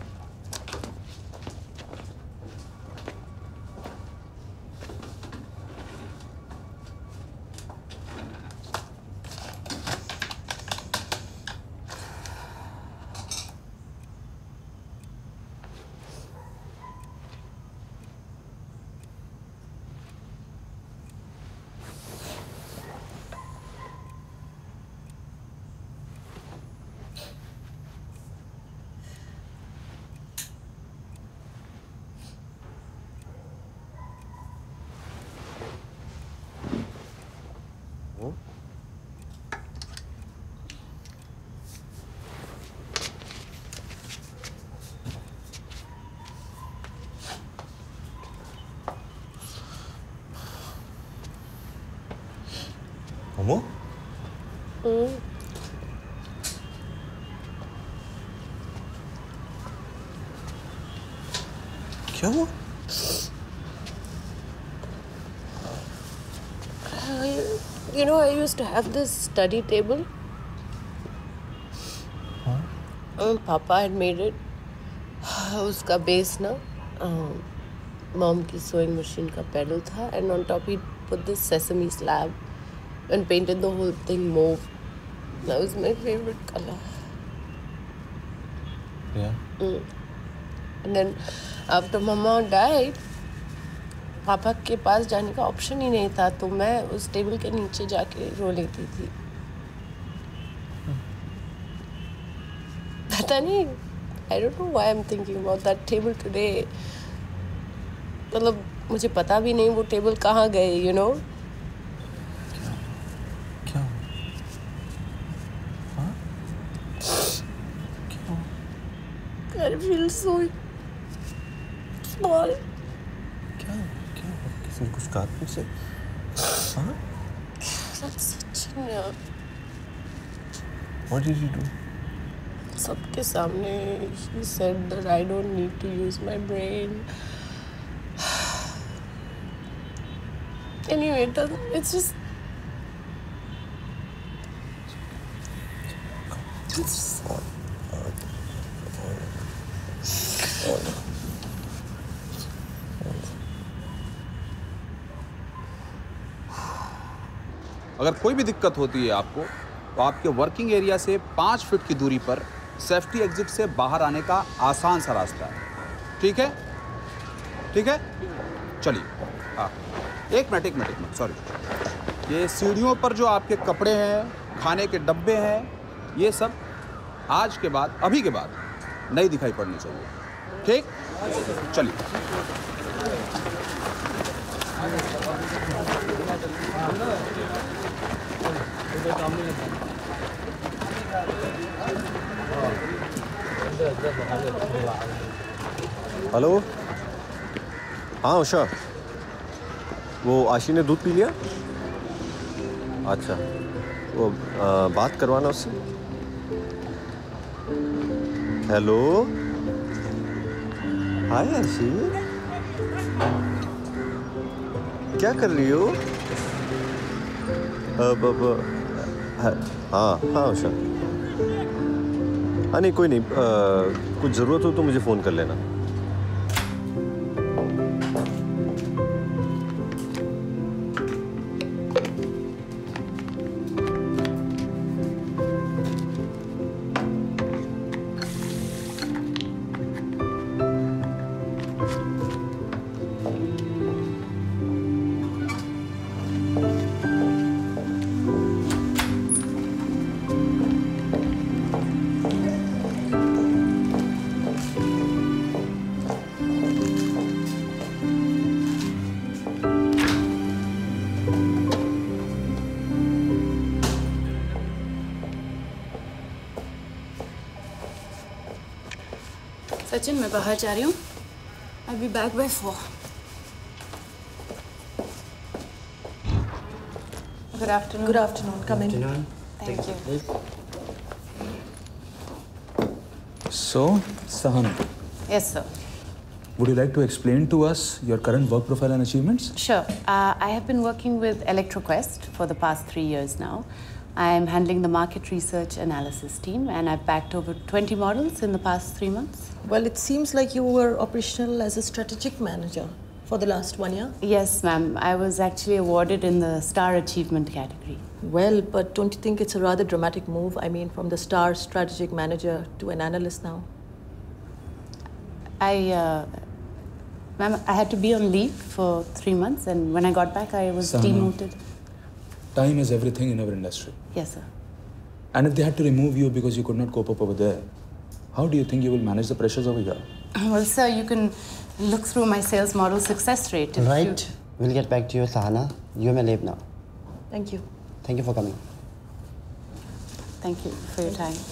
Momo? क्या हुआ? You know, I used to have this study table. Papa had made it. उसका base ना mom की sewing machine का pedal था, and on top he put this sesame slab and painted the whole thing mauve. That was my favorite color. Yeah. And then after Mama died, पापा के पास जाने का option ही नहीं था, तो मैं उस टेबल के नीचे जाके रो लेती थी. पता नहीं, I don't know why I'm thinking about that table today. मतलब मुझे पता भी नहीं वो टेबल कहाँ गए, you know? क्या? हाँ? क्या? I feel so small. कुछ कहा तुमसे? हाँ? That's such a... What did you do? सबके सामने he said that I don't need to use my brain. Anyway, it's just... अगर कोई भी दिक्कत होती है आपको, तो आपके वर्किंग एरिया से 5 फीट की दूरी पर सेफ्टी एग्जिट से बाहर आने का आसान सा रास्ता है. ठीक है? ठीक है? चलिए. हाँ, एक मिनट सॉरी. ये सीढ़ियों पर जो आपके कपड़े हैं, खाने के डब्बे हैं, ये सब आज के बाद, अभी के बाद नहीं दिखाई पड़नी चाहिए. ठीक? चलिए. हेलो. हाँ उषा, वो आशी ने दूध पी लिया? अच्छा, वो बात करवाना उससे. हेलो. हाय आशी, क्या कर रही हो? हाँ उषा. हाँ नहीं कोई नहीं, कुछ ज़रूरत हो तो मुझे फ़ोन कर लेना। सचिन, मैं बाहर जा रही हूँ। I'll be back by 4. Good afternoon. Good afternoon. Come in. Thank you. So, Sahana, Yes, sir. would you like to explain to us your current work profile and achievements? Sure. I have been working with ElectroQuest for the past 3 years now. I am handling the market research analysis team, and I've backed over 20 models in the past 3 months. Well, it seems like you were operational as a strategic manager for the last 1 year. Yes, ma'am. I was actually awarded in the Star Achievement category. Well, but don't you think it's a rather dramatic move? I mean, from the star strategic manager to an analyst now. Ma'am, I had to be on leave for 3 months, and when I got back, I was Sahana. demoted. Time is everything in our industry. Yes, sir. And if they had to remove you because you could not cope up over there, how do you think you will manage the pressures over here? Well, sir, you can look through my sales model success rate. if Right. We'll get back to you, Sahana. You may leave now. Thank you. Thank you for coming. Thank you for your time.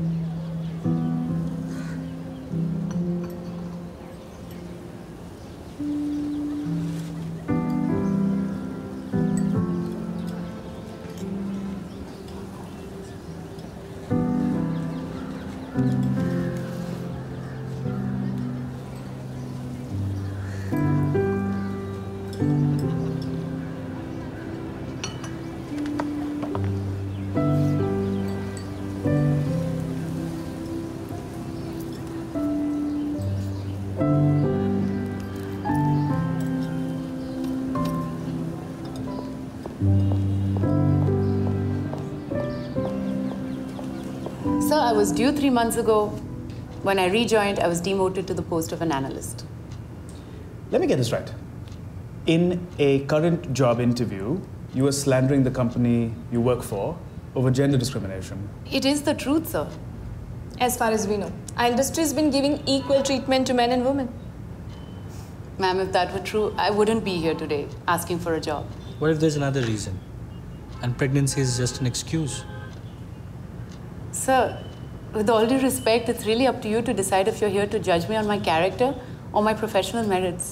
Sir, I was due 3 months ago. When I rejoined, I was demoted to the post of an analyst. Let me get this right. In a current job interview, you were slandering the company you work for over gender discrimination. It is the truth, sir. As far as we know, our industry has been giving equal treatment to men and women. Ma'am, if that were true, I wouldn't be here today asking for a job. What if there's another reason? And pregnancy is just an excuse? Sir, with all due respect, it's really up to you to decide if you're here to judge me on my character or my professional merits.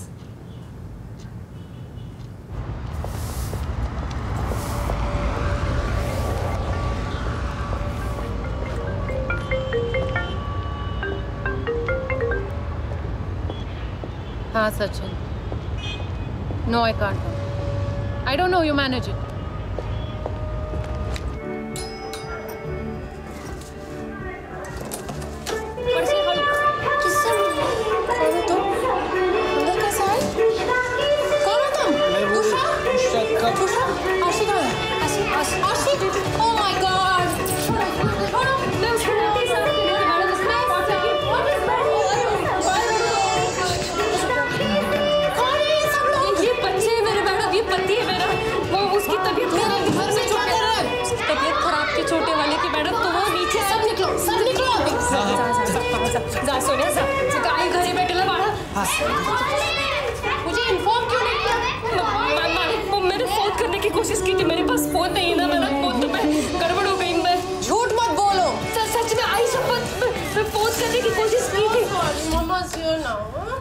हाँ Sachin. No, I can't. I don't know. You manage it. मुझे inform क्यों नहीं किया? मैंने phone करने की कोशिश की थी, मेरे पास फोन नहीं है ना, मेरा फोन तो मैं गड़बड़ हो गई। मैं झूठ मत बोलो। सच में आई शपथ, मैं फोन करने की कोशिश की थी। Mama's here now.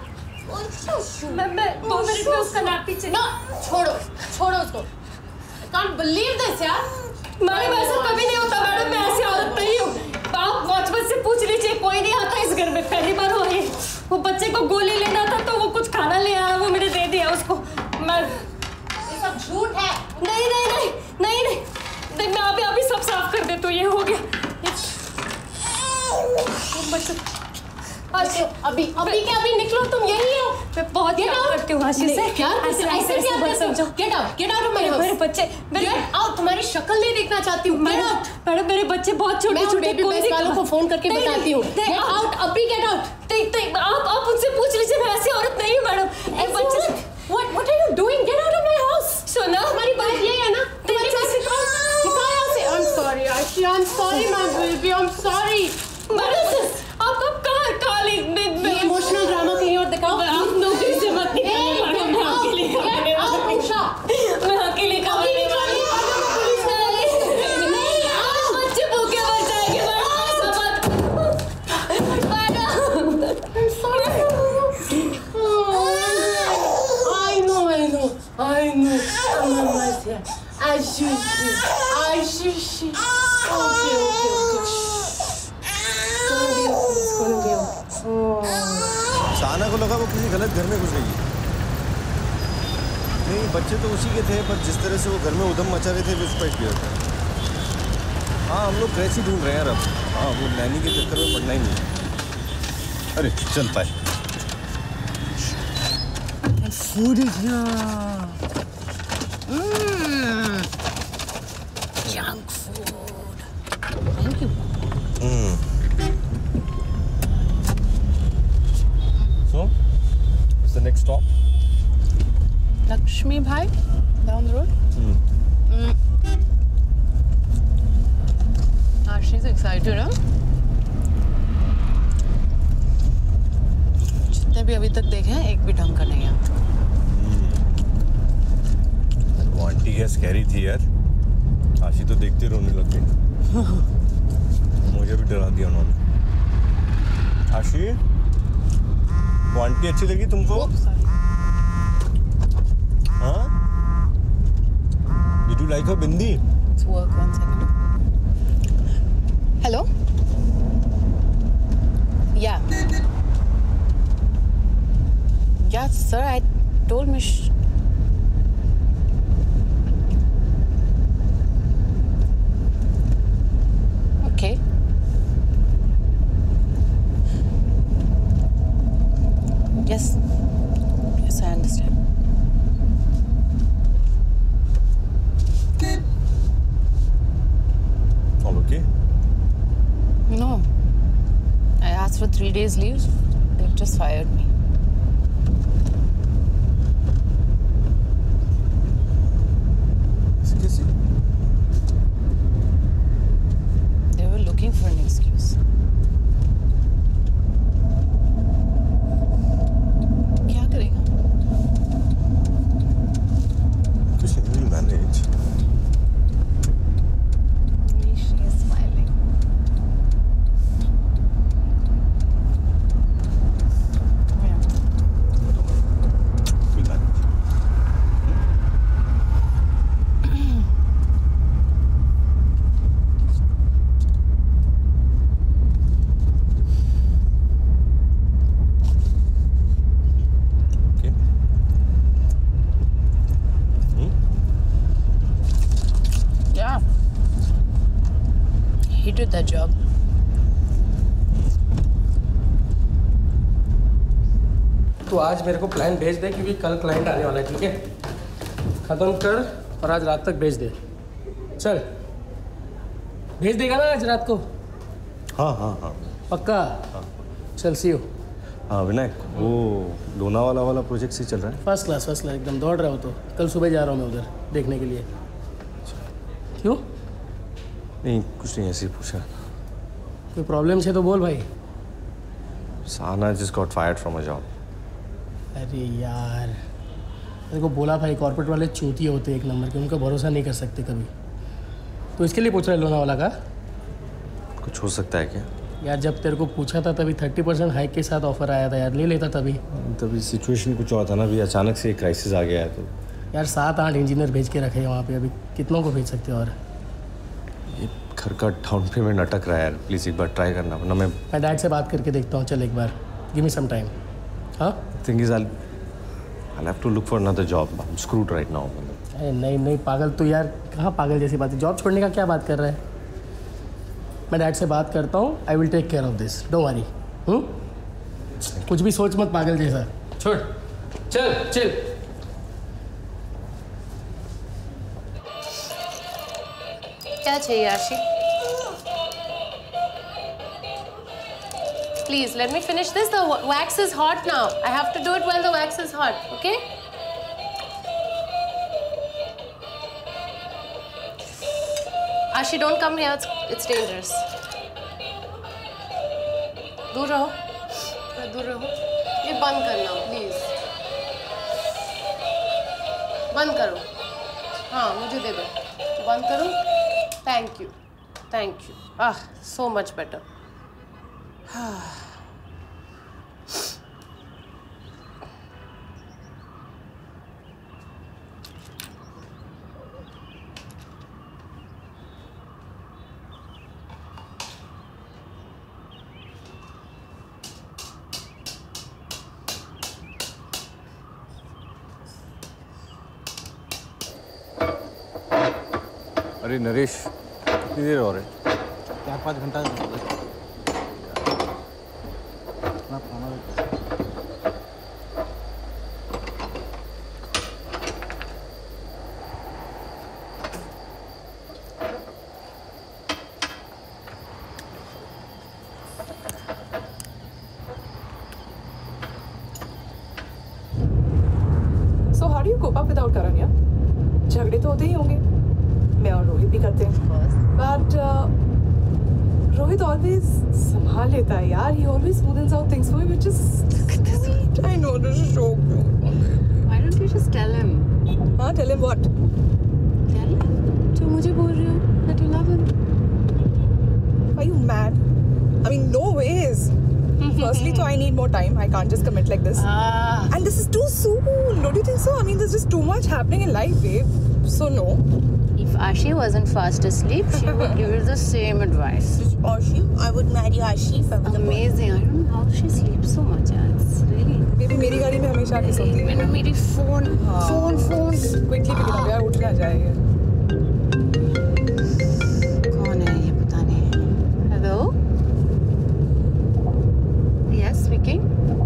मैं 2 मिनट में उसका नाक पीछे। ना छोड़ो उसको। I can't believe this यार। मैडम ऐसा कभी नहीं होता मैडम, मैं ऐसी औरत नहीं हूँ। आप वॉचमैन से पूछ लीजिए, कोई नहीं आता इस घर में, पहली बार हो रही। वो बच्चे को गोली लेना था तो वो कुछ खाना ले आया, वो मैंने दे दिया उसको। मैं ये सब झूठ है। नहीं, मैं अभी सब साफ कर देती हूँ, ये हो गया। अभी क्या अभी निकलो, तुम यही हो। मैं बहुत प्यार करती हूँ आशीष से। ऐसे क्या समझो? Get out of my house. मेरे बच्चे, गेट आउट। तुम्हारी शक्ल नहीं देखना चाहती हूँ। मैडम मेरे बच्चे बहुत छोटे-छोटे, कोई वालों को फोन करके बताती हूँ। गेट आउट, अभी गेट आउट। आप उनसे पूछ लीजिए, मैं ऐसी औरत नहीं हूँ madam. What are you doing? Get out of my house. सुना, तुम्हारी बात ये है ना? तुम्हारी बात निकाल से। I'm sorry, Ashi. I'm sorry, my baby. I'm sorry. आप कहाँ ये इमोशनल ड्रामा कहीं और दिखाओ। आप नौकरी से मत निकालिए मैडम, मैं अकेले कमाने उषा, मैं अकेले कमाने वाली नहीं, आप बच्चे भूखे मर जाएंगे madam. I'm sorry. I know. Ashi. Sahana को लगा वो किसी गलत घर में घुस गई है। नहीं, बच्चे तो उसी के थे, पर जिस तरह से वो घर में उधम मचा रहे थे वो उसका क्लियर था। हाँ, हम लोग कैसे ढूंढ रहे हैं यार अब। हाँ, वो नैनी के चक्कर में पड़ना ही नहीं है। अरे चल पाए। Food is here. Junk food. Thank you. So, what's the next stop? Lakshmi bhai, down the road. She's excited, huh? जितने भी अभी तक देखे हैं, एक भी ढंग का नहीं है। वो आंटी क्या स्कैरी थी यार। आशी तो देखते रोने लग गई। मुझे भी डरा दिया उन्होंने। आशी, वो आंटी अच्छी लगी तुमको? हाँ? Did you like her bindi? It's work. 1 second. Hello? Yeah. Yeah, sir, I told Miss... Okay. Yes. Yes, I understand. All okay? No. I asked for 3 days leave. They've just fired me. They were looking for an excuse. क्या करेगा? Kuch nahi, we'll manage. She is smiling. We'll manage. Yeah. He did that job. तो आज मेरे को plan भेज दे क्योंकि कल client आने वाला है, ठीक है? खत्म कर और आज रात तक भेज दे। चल, भेज देगा ना आज रात को? हाँ। पक्का? चल, सी यू। हाँ विनायक, वो लोनावाला वाला प्रोजेक्ट से चल रहा है? फर्स्ट क्लास एकदम दौड़ रहा हो तो। कल सुबह जा रहा हूँ मैं उधर देखने के लिए। क्यों? नहीं, कुछ नहीं, ऐसे ही पूछा। कोई प्रॉब्लम है तो बोल भाई। Sahana just got fired from a job. अरे यार, मेरे को बोला भाई कॉर्पोरेट वाले चूतिए होते एक नंबर के, उनका भरोसा नहीं कर सकते कभी। तो इसके लिए पूछ रहा है लोनावाला का? कुछ हो सकता है क्या? यार जब तेरे को पूछा था तभी 30% हाइक के साथ ऑफर आया था यार, ले लेता तभी सिचुएशन कुछ और था ना, अभी अचानक से एक क्राइसिस आ गया है तो। यार 7-8 इंजीनियर भेज के रखे हैं वहाँ पे, अभी कितनों को भेज सकते हो? और ये घर का डाउन पेमेंट अटक रहा है यार, प्लीज़ एक बार ट्राई करना, वरना मैं डैड से बात करके देखता हूँ। चल एक बार, गिव मी सम टाइम। हाँ, thing is I'll have to look for another job. I'm screwed right now. नहीं पागल तो यार, कहाँ पागल जैसी बात है? जॉब छोड़ने का क्या बात कर रहा है? मैं डैड से बात करता हूँ। I will take care of this, don't worry. कुछ भी सोच मत पागल जैसा। छोड़, चल चल। क्या चाहिए आशी? Please let me finish this. The wax is hot now. I have to do it while the wax is hot. Okay? Ashi, don't come here. It's dangerous. दूर रहो. दूर रहो. ये बंद करना, please. बंद करो. हाँ, मुझे दे दो. बंद करो. Thank you. Thank you. Ah, so much better. अरे नरेश, कितनी देर हो रही? 4-5 घंटा So how do you cope up without Karan, yeah? झगड़े तो होते ही होंगे. मैं और रोहित भी करते हैं. But रोहित always संभाल लेता है यार. He always smoothens out things for me, which is sweet. I know this is so cute. Why don't you just tell him? हाँ, tell him what? Tell him जो मुझे बोल रहे हो that you love him. Are you mad? I mean, no ways. Firstly, so I need more time. I can't just commit like this. And this is too soon. Don't you think so? I mean, there's just too much happening in life, babe. So no. If Ashi wasn't fast asleep, she would give you the same advice. Ashi? I would marry Ashi if I was amazing. I don't know how she sleeps so much. It's really. Baby, मेरी गाड़ी में हमेशा आके सोती है. मैंने मेरी phone. Quickly pick it up यार, उठ ना जाएगा. कौन है ये पता नहीं. Hello? Yes, speaking.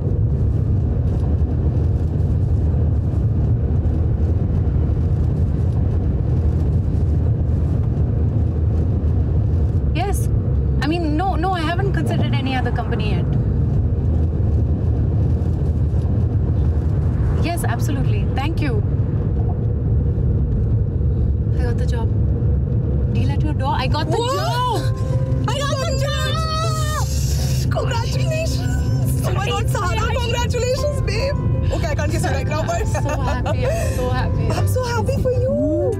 Yes. I mean, no, I haven't considered any other company yet. Yes, absolutely. Thank you. I got the job. Deal at your door. I got the job. I got the job. Congratulations. Oh my God, Sahana, congratulations, babe. Okay, I can't kiss you right now, but so happy. I'm so happy. I'm so happy for you.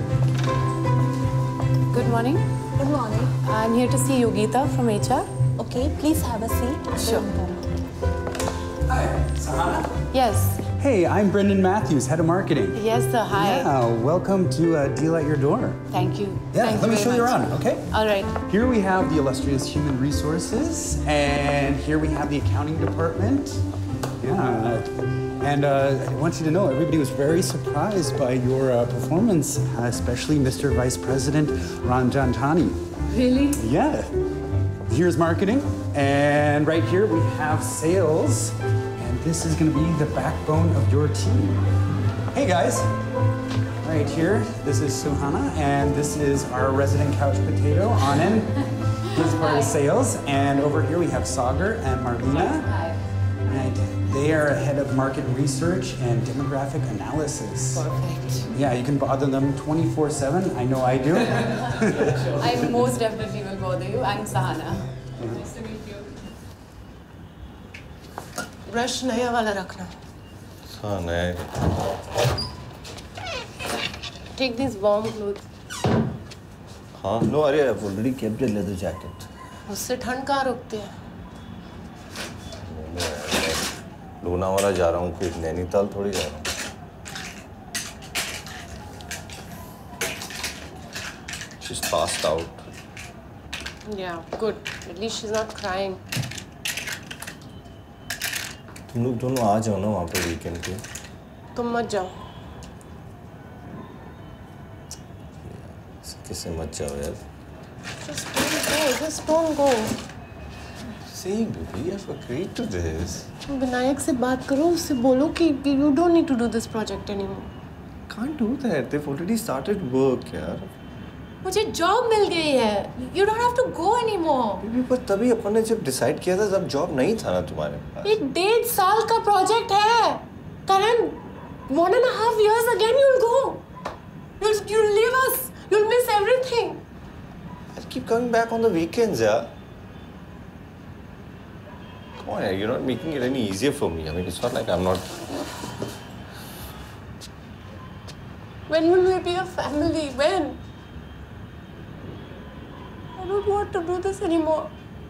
Good morning. Good morning. I'm here to see Yogita from HR. Okay, please have a seat. Sure. Hi, Sahana? Yes. Hey, I'm Brendan Matthews, Head of Marketing. Yes, sir. Hi. Yeah, welcome to Deal at Your Door. Thank you. Yeah, Thank let me very show you much. around, okay? All right. Here we have the illustrious Human Resources, and here we have the Accounting Department. Yeah, and I want you to know, everybody was very surprised by your performance, especially Mr. Vice President Ranjan Thani. Really? Yeah. Here's marketing, and right here we have sales, and this is going to be the backbone of your team. Hey guys, right here, this is Suhana, and this is our resident couch potato, Anand. He's part of sales, and over here we have Sagar and Marlena. And they are head of market research and demographic analysis. Perfect. Yeah, you can bother them 24/7. I know I do. I most definitely will bother you. I'm Sahana. Nice to meet you. Brush नया वाला रखना. हाँ नया. Take these warm clothes. हाँ no अरे I've already kept the leather jacket. उससे ठंड कहाँ रुकते हैं? लोनावाला जा रहा हूँ, कोई नैनीताल थोड़ी जा रहा हूँ. She's passed out. Yeah, good. At least she's not crying. तुम लोग दोनों आ जाओ ना वहाँ पे वीकेंड पे. तुम मत जाओ. किससे मत जाओ यार. Just don't go. Just don't go. saying, baby? I've agreed to this. Vinayak से बात करो, उससे बोलो कि you don't need to do this project anymore. Can't do that. They've already started work, यार. मुझे जॉब मिल गई है. You don't have to go anymore. Baby, पर तभी अपन ने जब decide किया था जब जॉब नहीं था ना तुम्हारे पास. ये 1.5 साल का प्रोजेक्ट है. Karan, 1.5 years again you'll go. You'll leave us. You'll miss everything. I'll keep coming back on the weekends, yeah. Come on, you're not making it any easier for me. I mean, it's not like I'm not. When will we be a family? When? I don't want to do this anymore.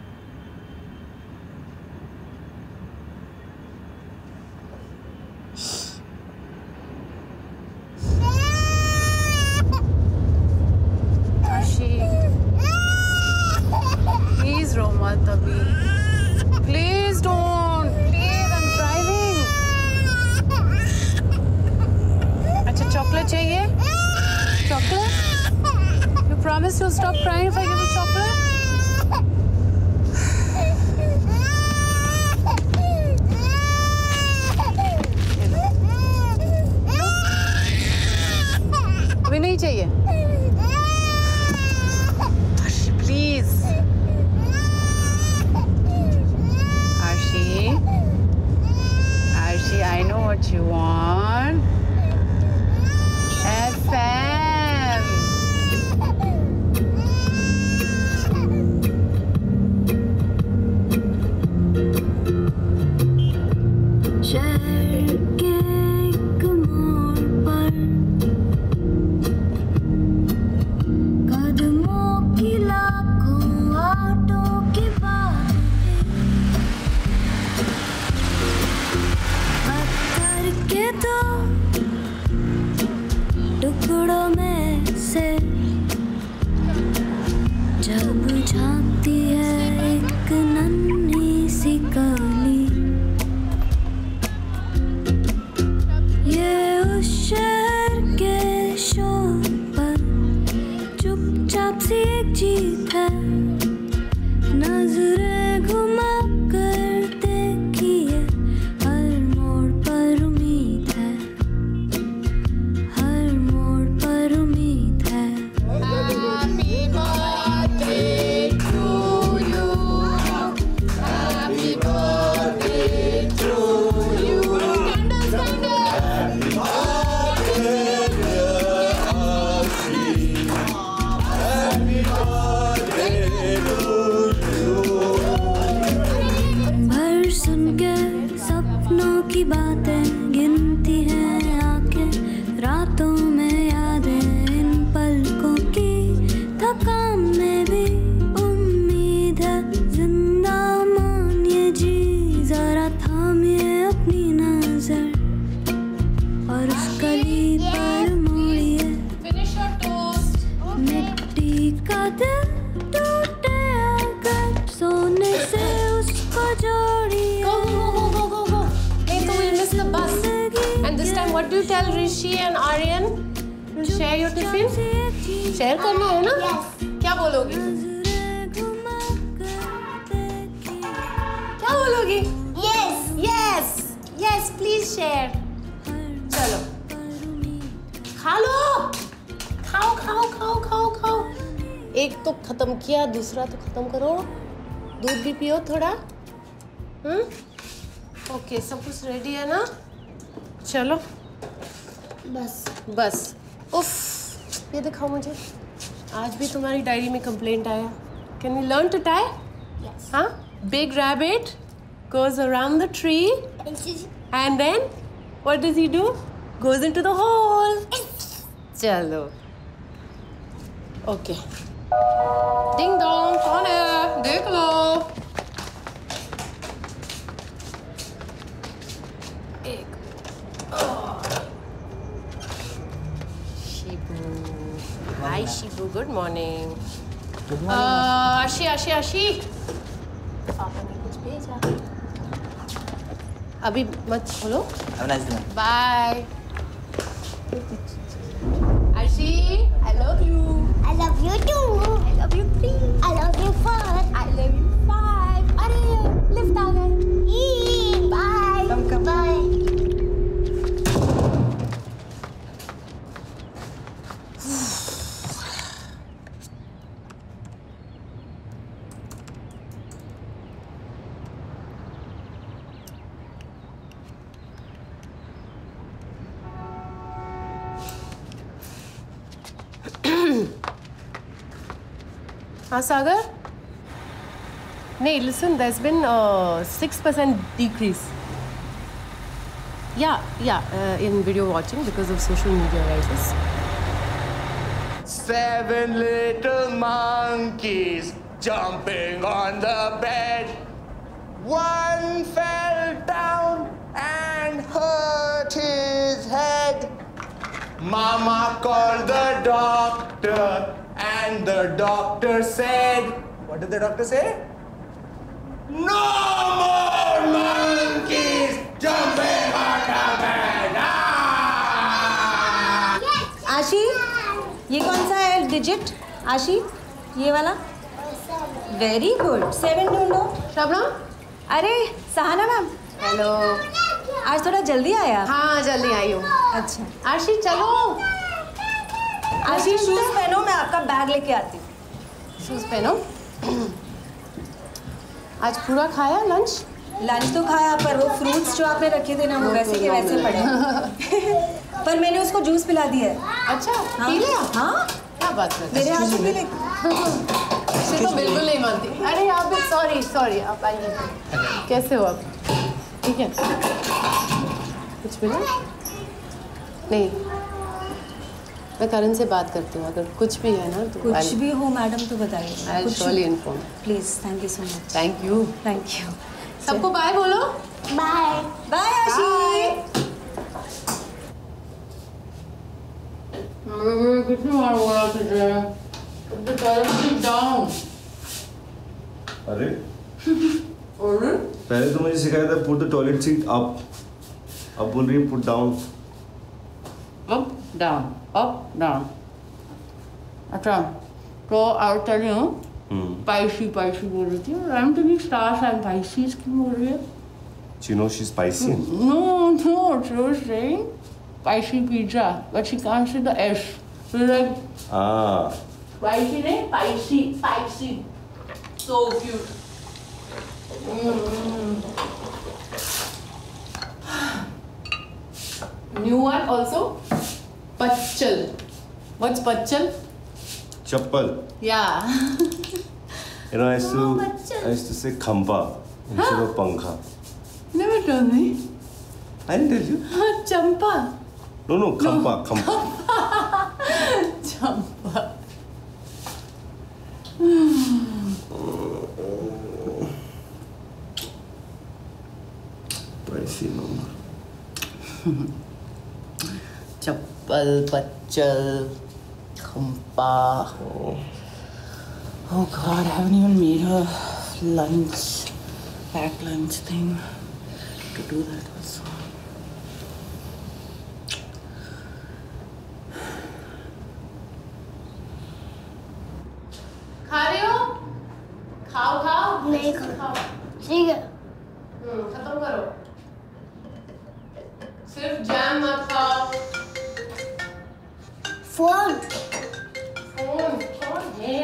Please, Roma, Tabi. Please don't. Please, I'm driving. अच्छा, chocolate चाहिए? Chocolate? You promise you'll stop crying if I give you chocolate? अभी नहीं चाहिए? Please. Arshi, I know what you want. FM. शहर के एक मोड़ पर कदमों की लाखों आटों के बाद पत्थर के दो टुकड़ों में से जब झांकती है एक नन्ही सी कली, ये उस शहर के शोर पर चुपचाप सी एक जीत है. नजरें घुमा कर देखिए, हर मोड़ पर उम्मीद है, हर मोड़ पर उम्मीद है. Happy birthday to you. Happy birthday to you. Candles, candles. Happy birthday, dear Arshi. Happy birthday to you. भर सुन के सपनों की बातें गिनती हैं आंखें, रातों में यादें इन पलकों की, थकान में भी उम्मीद है. जिंदा मानिए जी, जरा थामिए अपनी नजर और उस कली पर मोड़िए. मिट्टी का दिल टूटे अगर सोने से उसको जोड़िए. Go. Hey, so we'll miss the bus. And this time, what do you tell Rishi and Aryan? Share your tiffin? Share करना है ना? Yes. क्या बोलोगी? क्या बोलोगी? Yes, please share. चलो. खा लो. खाओ. एक तो खत्म किया, दूसरा तो खत्म करो. दूध भी पियो थोड़ा. ओके, सब कुछ रेडी है ना? चलो. बस. उफ, ये दिखाओ मुझे. आज भी तुम्हारी डायरी में कंप्लेंट आया. Can we learn to tie? Yes. हाँ? Big rabbit goes around the tree and then what does he do? Goes into the hole. चलो. ओके. Ding dong, कौन है? देख लो. Hi Shibu, good morning. Good morning. Ashi. पापा ने कुछ भेजा. अभी मत खोलो. Have a nice day. Bye. Ashi, I love you. I love you too. I love you 3. I love you 4. I love you 5. अरे Sagar? No, listen, there's been 6% decrease. In video watching because of social media rises. 7 little monkeys jumping on the bed. One fell down and hurt his head. Mama called the doctor and the doctor said, what did the doctor say? No more monkeys jumping on the bed. आशी, ये कौन सा है digit? आशी, ये वाला? Very good. 7 ढूंढो। शबनम? अरे सहाना मैम। हेलो। आज थोड़ा जल्दी आया? हाँ, जल्दी आई हूँ। अच्छा। आशी चलो। आशी शूज पहनो, मैं आपका बैग लेके आती हूँ। शूज पहनो। आज पूरा खाया लंच? लंच तो खाया, पर वो फ्रूट्स जो आपने रखे थे ना वो वैसे के वैसे पड़े। पर मैंने उसको जूस पिला दिया है। अच्छा, पी लिया? हाँ। क्या बात करते हैं? मेरे हाथ से पी ले। इसे तो बिल्कुल नहीं मानती। अरे आप भी सॉरी आप आइए। कैसे हो आप? ठीक है। कुछ मिला? नहीं। मैं करण से बात करती हूँ, अगर कुछ भी है ना तो कुछ भी हो मैडम तो बताइए। I'll surely inform. Please, thank you so much. Thank you. सबको बाय बोलो। बाय। बाय आशी। कितनी बार बोला तुझे? The toilet seat down. अरे और? पहले तो मुझे सिखाया था put the toilet seat up. अब बोल रही है put down. Up, down. अच्छा, तो I'll tell you. Spicy बोल रही थी। I'm taking stars and Pisces क्यों बोल रही है? Do you know she's spicy? No, she was saying spicy pizza, but she can't say the S. So like spicy नहीं, spicy. So cute. New one also, pachal. What's pachal? Chappal. Yeah. You know, I used to say khampa instead of pankha. Never told me. I didn't tell you. Champa. No, khampa. Champa. Spicy mama. Chappal, pachal, khampa. Oh God, I haven't even made her packed lunch thing to do that also. खा रहे हो? खाओ। नहीं खाओ। ठीक है। खत्म करो। सिर्फ जैम मत खाओ। फोन है।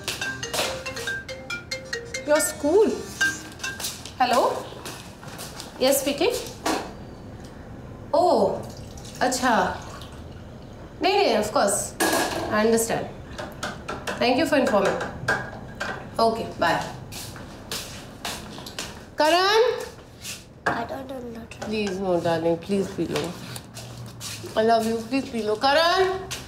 Your school. Hello? Yes, speaking. Oh, अच्छा. नहीं, of course. I understand. Thank you for informing. Okay, bye. Karan? I don't know. Please, no, darling. Please be low. I love you. Please be low. Karan?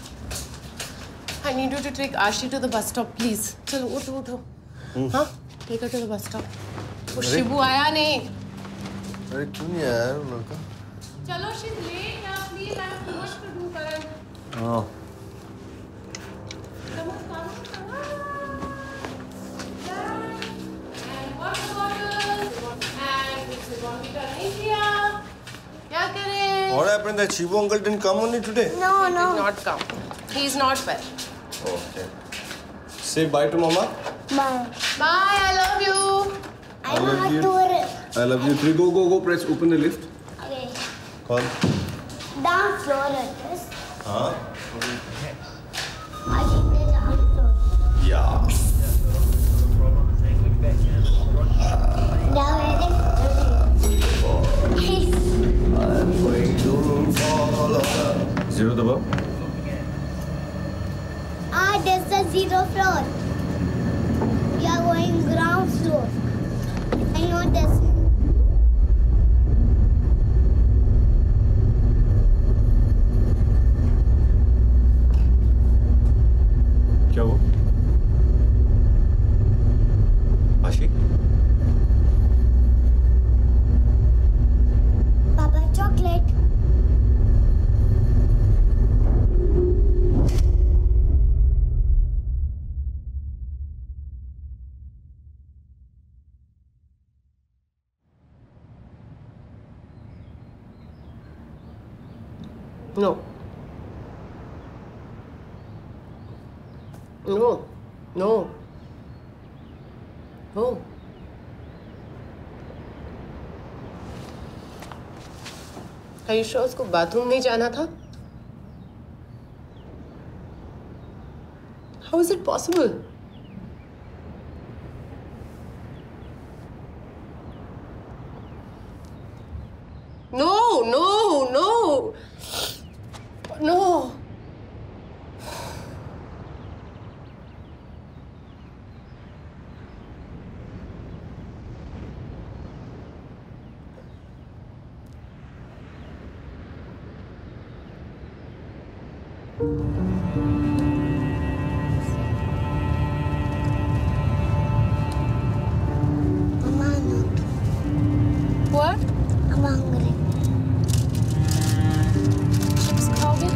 I need you to take Ashi to the bus stop, please. चलो, उठो. हाँ? Take her to the bus stop. वो शिबू आया नहीं. अरे क्यों नहीं आया वो लड़का? चलो, she's late now. Please, I have too much to do, Karan. हाँ. Come on. And water bottle. And it's a bonvita नहीं किया. क्या करें? What happened that Shivu uncle didn't come only today? No. He did not come. He's not well. Okay. Say bye to mama. Bye. Bye. I love you. I want to. I love you too. Go. Press. Open the lift. Okay. Call. Down floor address. Huh? I think there's down floor. Yeah. Down waiting. I'm going to follow the 0 दबाओ. There's the 0 floor. going ground floor. I know this. क्या वो? आशी? Papa, chocolate. No. No. No. No. Are you sure उसको bathroom नहीं जाना था? How is it possible? No, no, no. No. What? I'm hungry. Chips खाओगे?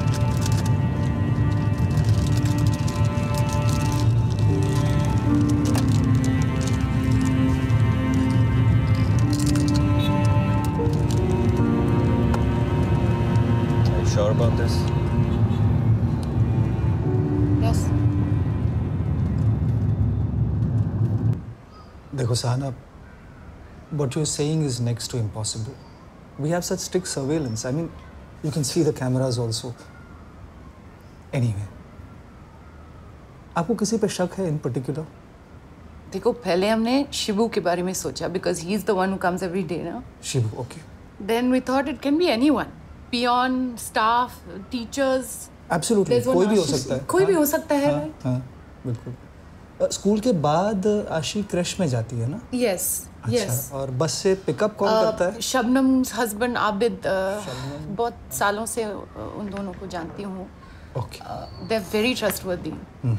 Are you sure about this? Yes. देखो Sahana, what you're saying is next to impossible. We have such strict surveillance. I mean, you can see the cameras also. Anyway, आपको किसी पे शक है in particular? देखो पहले हमने शिबू के बारे में सोचा because he is the one who comes every day ना. Shibu, okay. Then we thought it can be anyone. Peon, staff, teachers. Absolutely. There's one कोई भी हो आशीष- सकता है. कोई भी हो सकता है. हाँ, हाँ, बिल्कुल. स्कूल के बाद आशी क्रश में जाती है ना? Yes. Yes. अच्छा, और बस से पिकअप कौन करता है? शबनम्स हस्बैंड आबिद बहुत सालों से उन दोनों को जानती हूँ. Okay. They're very trustworthy.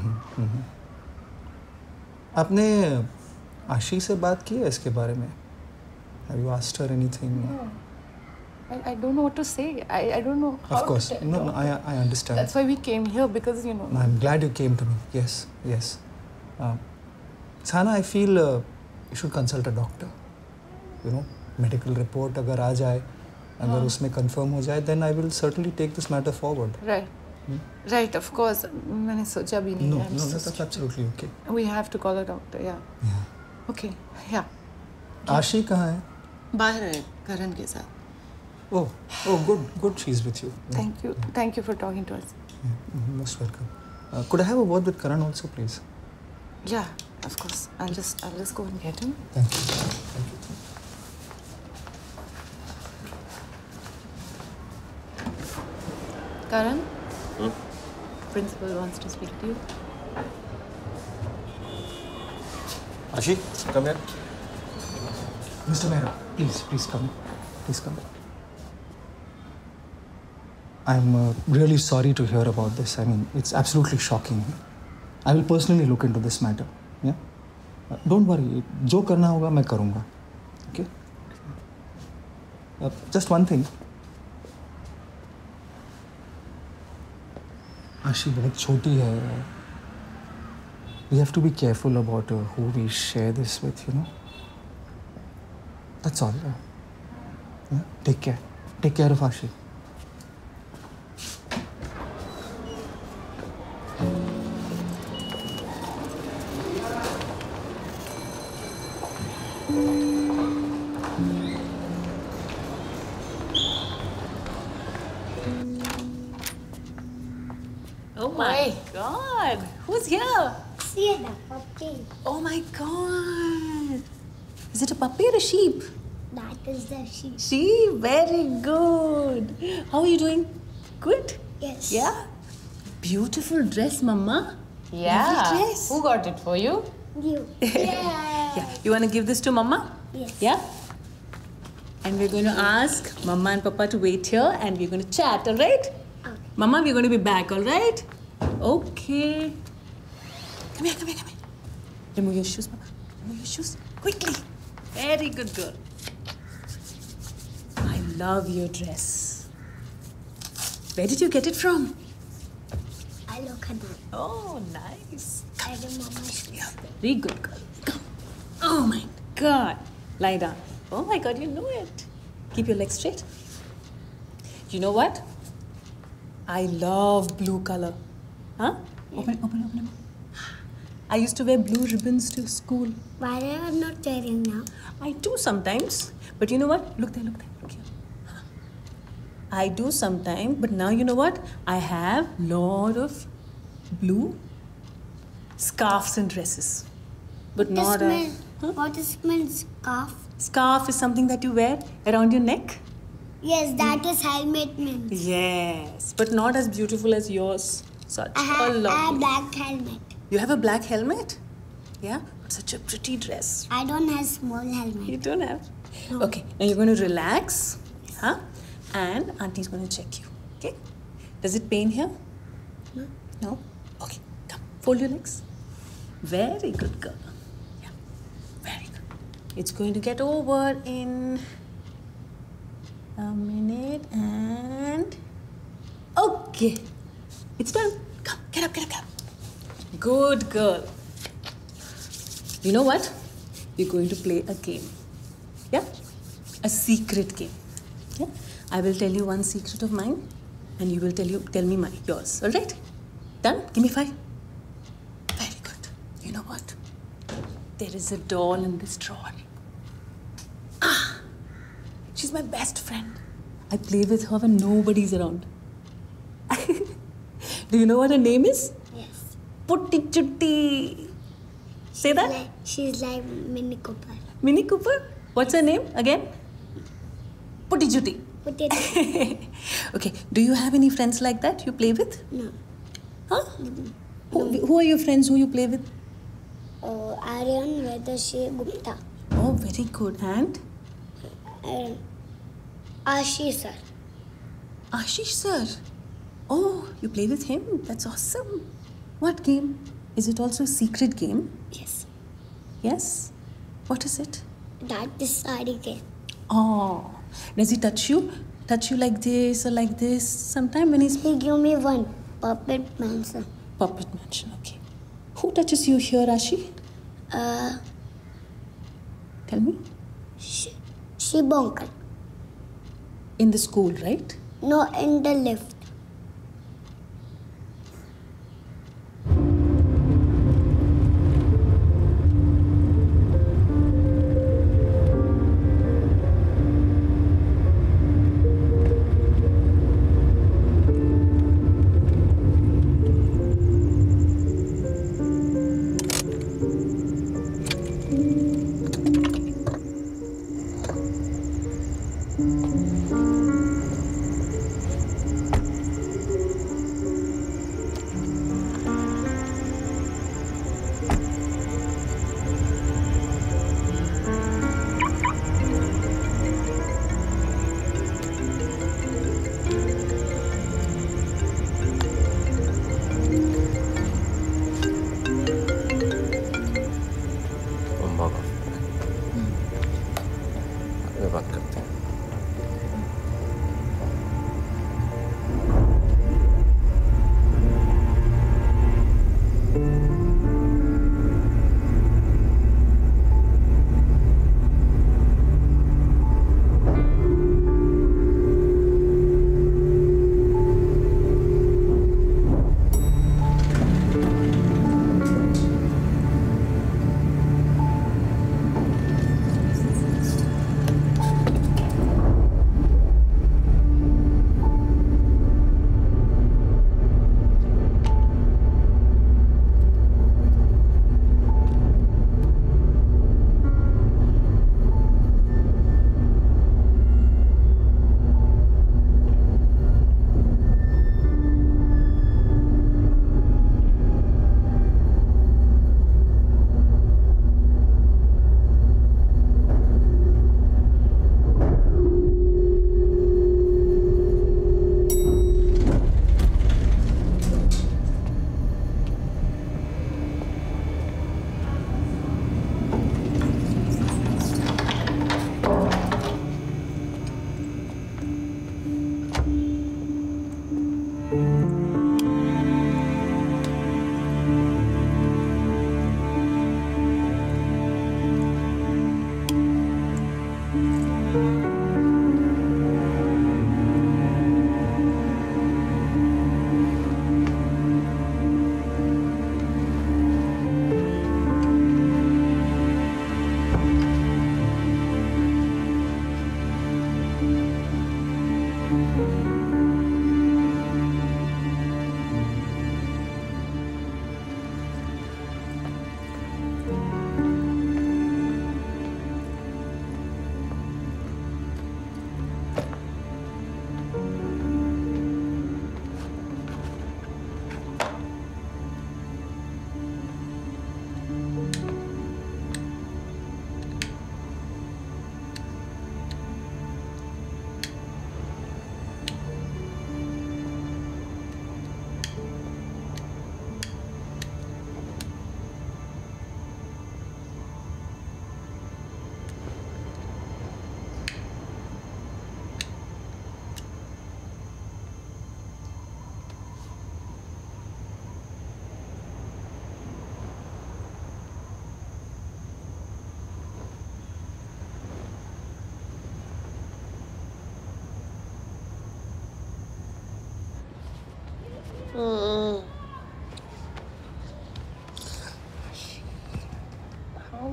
आपने आशी से बात की है इसके बारे में? Have you asked her anything? No. I don't know what to say. I don't know how Of course. to No, I understand. That's why we came here because you know. I'm glad you came to me. Yes, yes. Sahana, I feel you should consult a doctor. You know, medical report अगर आ जाए, अगर उसमें confirm हो जाए, then I will certainly take this matter forward. Right. Right, of course. मैंने सोचा भी नहीं. No, that's absolutely okay. We have to call a doctor. Yeah. Okay. Yeah. आशी कहाँ है? बाहर है करण के साथ. Oh, good. She's with you. Thank you for talking to us. Most welcome. Could I have a word with Karan also, please? Yeah, of course. I'll just go and get him. Thank you. Karan? Principal wants to speak to you. Ashi, come here. Mr. Mehra, please come. Please come. I'm really sorry to hear about this. I mean, it's absolutely shocking. I will personally look into this matter. Yeah? Don't worry. जो करना होगा मैं करूँगा. Okay? Just one thing. आशी बहुत छोटी है. We have to be careful about who we share this with, you know. That's all. Yeah? Take care. Take care of Ashi. Oh my God! Who's here? See the puppy. Oh my God! Is it a puppy or a sheep? That is the sheep. Sheep, very good. How are you doing? Good? Yes. Yeah? Beautiful dress, Mama. Yeah. Lovely dress. Who got it for you? You. Yeah. You want to give this to Mama? Yes. Yeah? And we're going to ask Mama and Papa to wait here and we're going to chat, all right? Okay. Mama, we're going to be back, all right? Okay. Come here. Remove your shoes, Papa. Remove your shoes. Quickly. Very good girl. I love your dress. Where did you get it from? I look at it. Oh, nice. I remove my shoes. Very good girl. Come. Oh my God. Lie down. Oh my God, you know it. Keep your legs straight. You know what? I love blue color. Huh? Open. I used to wear blue ribbons to school. Why are you not wearing now? I do sometimes. But you know what? Look there. Look here. I do sometimes. But now you know what? I have lot of blue scarves and dresses. But not a... What is mean scarf? Scarf is something that you wear around your neck. Yes, that is helmet means. Yes, but not as beautiful as yours. Such I have a lovely. a black helmet. You have a black helmet? Yeah, but such a pretty dress. I don't have small helmet. You don't have? No. Okay, now you're going to relax, huh? And Auntie's going to check you, okay? Does it pain here? No. No? Okay, come, fold your legs. Very good girl. Yeah, very good. It's going to get over in a minute and... Okay, it's done. Come, get up. Good girl. You know what? We're going to play a game. Yeah? A secret game. Yeah? I will tell you one secret of mine and you will tell me yours. All right? Done? Give me 5. Very good. You know what? There is a doll in this drawer. She's my best friend. I play with her when nobody's around. Do you know what her name is? Yes. Putti Chutti. Say that? She's like Mini Cooper. Mini Cooper? What's her name again? Putti Chutti. Okay. Do you have any friends like that you play with? No. Huh? Who are your friends who you play with? Aryan Vedashi Gupta. Oh, very good. And? Ashish sir. Ashish sir. Oh, you play with him? That's awesome. What game? Is it also a secret game? Yes. Yes? What is it? That is sari game. Oh. Does he touch you? Touch you like this or like this sometime when he's... He give me one. Puppet mansion. Puppet mansion, okay. Who touches you here, Ashi? Tell me. Shibonkan. In the school, right? No, in the lift.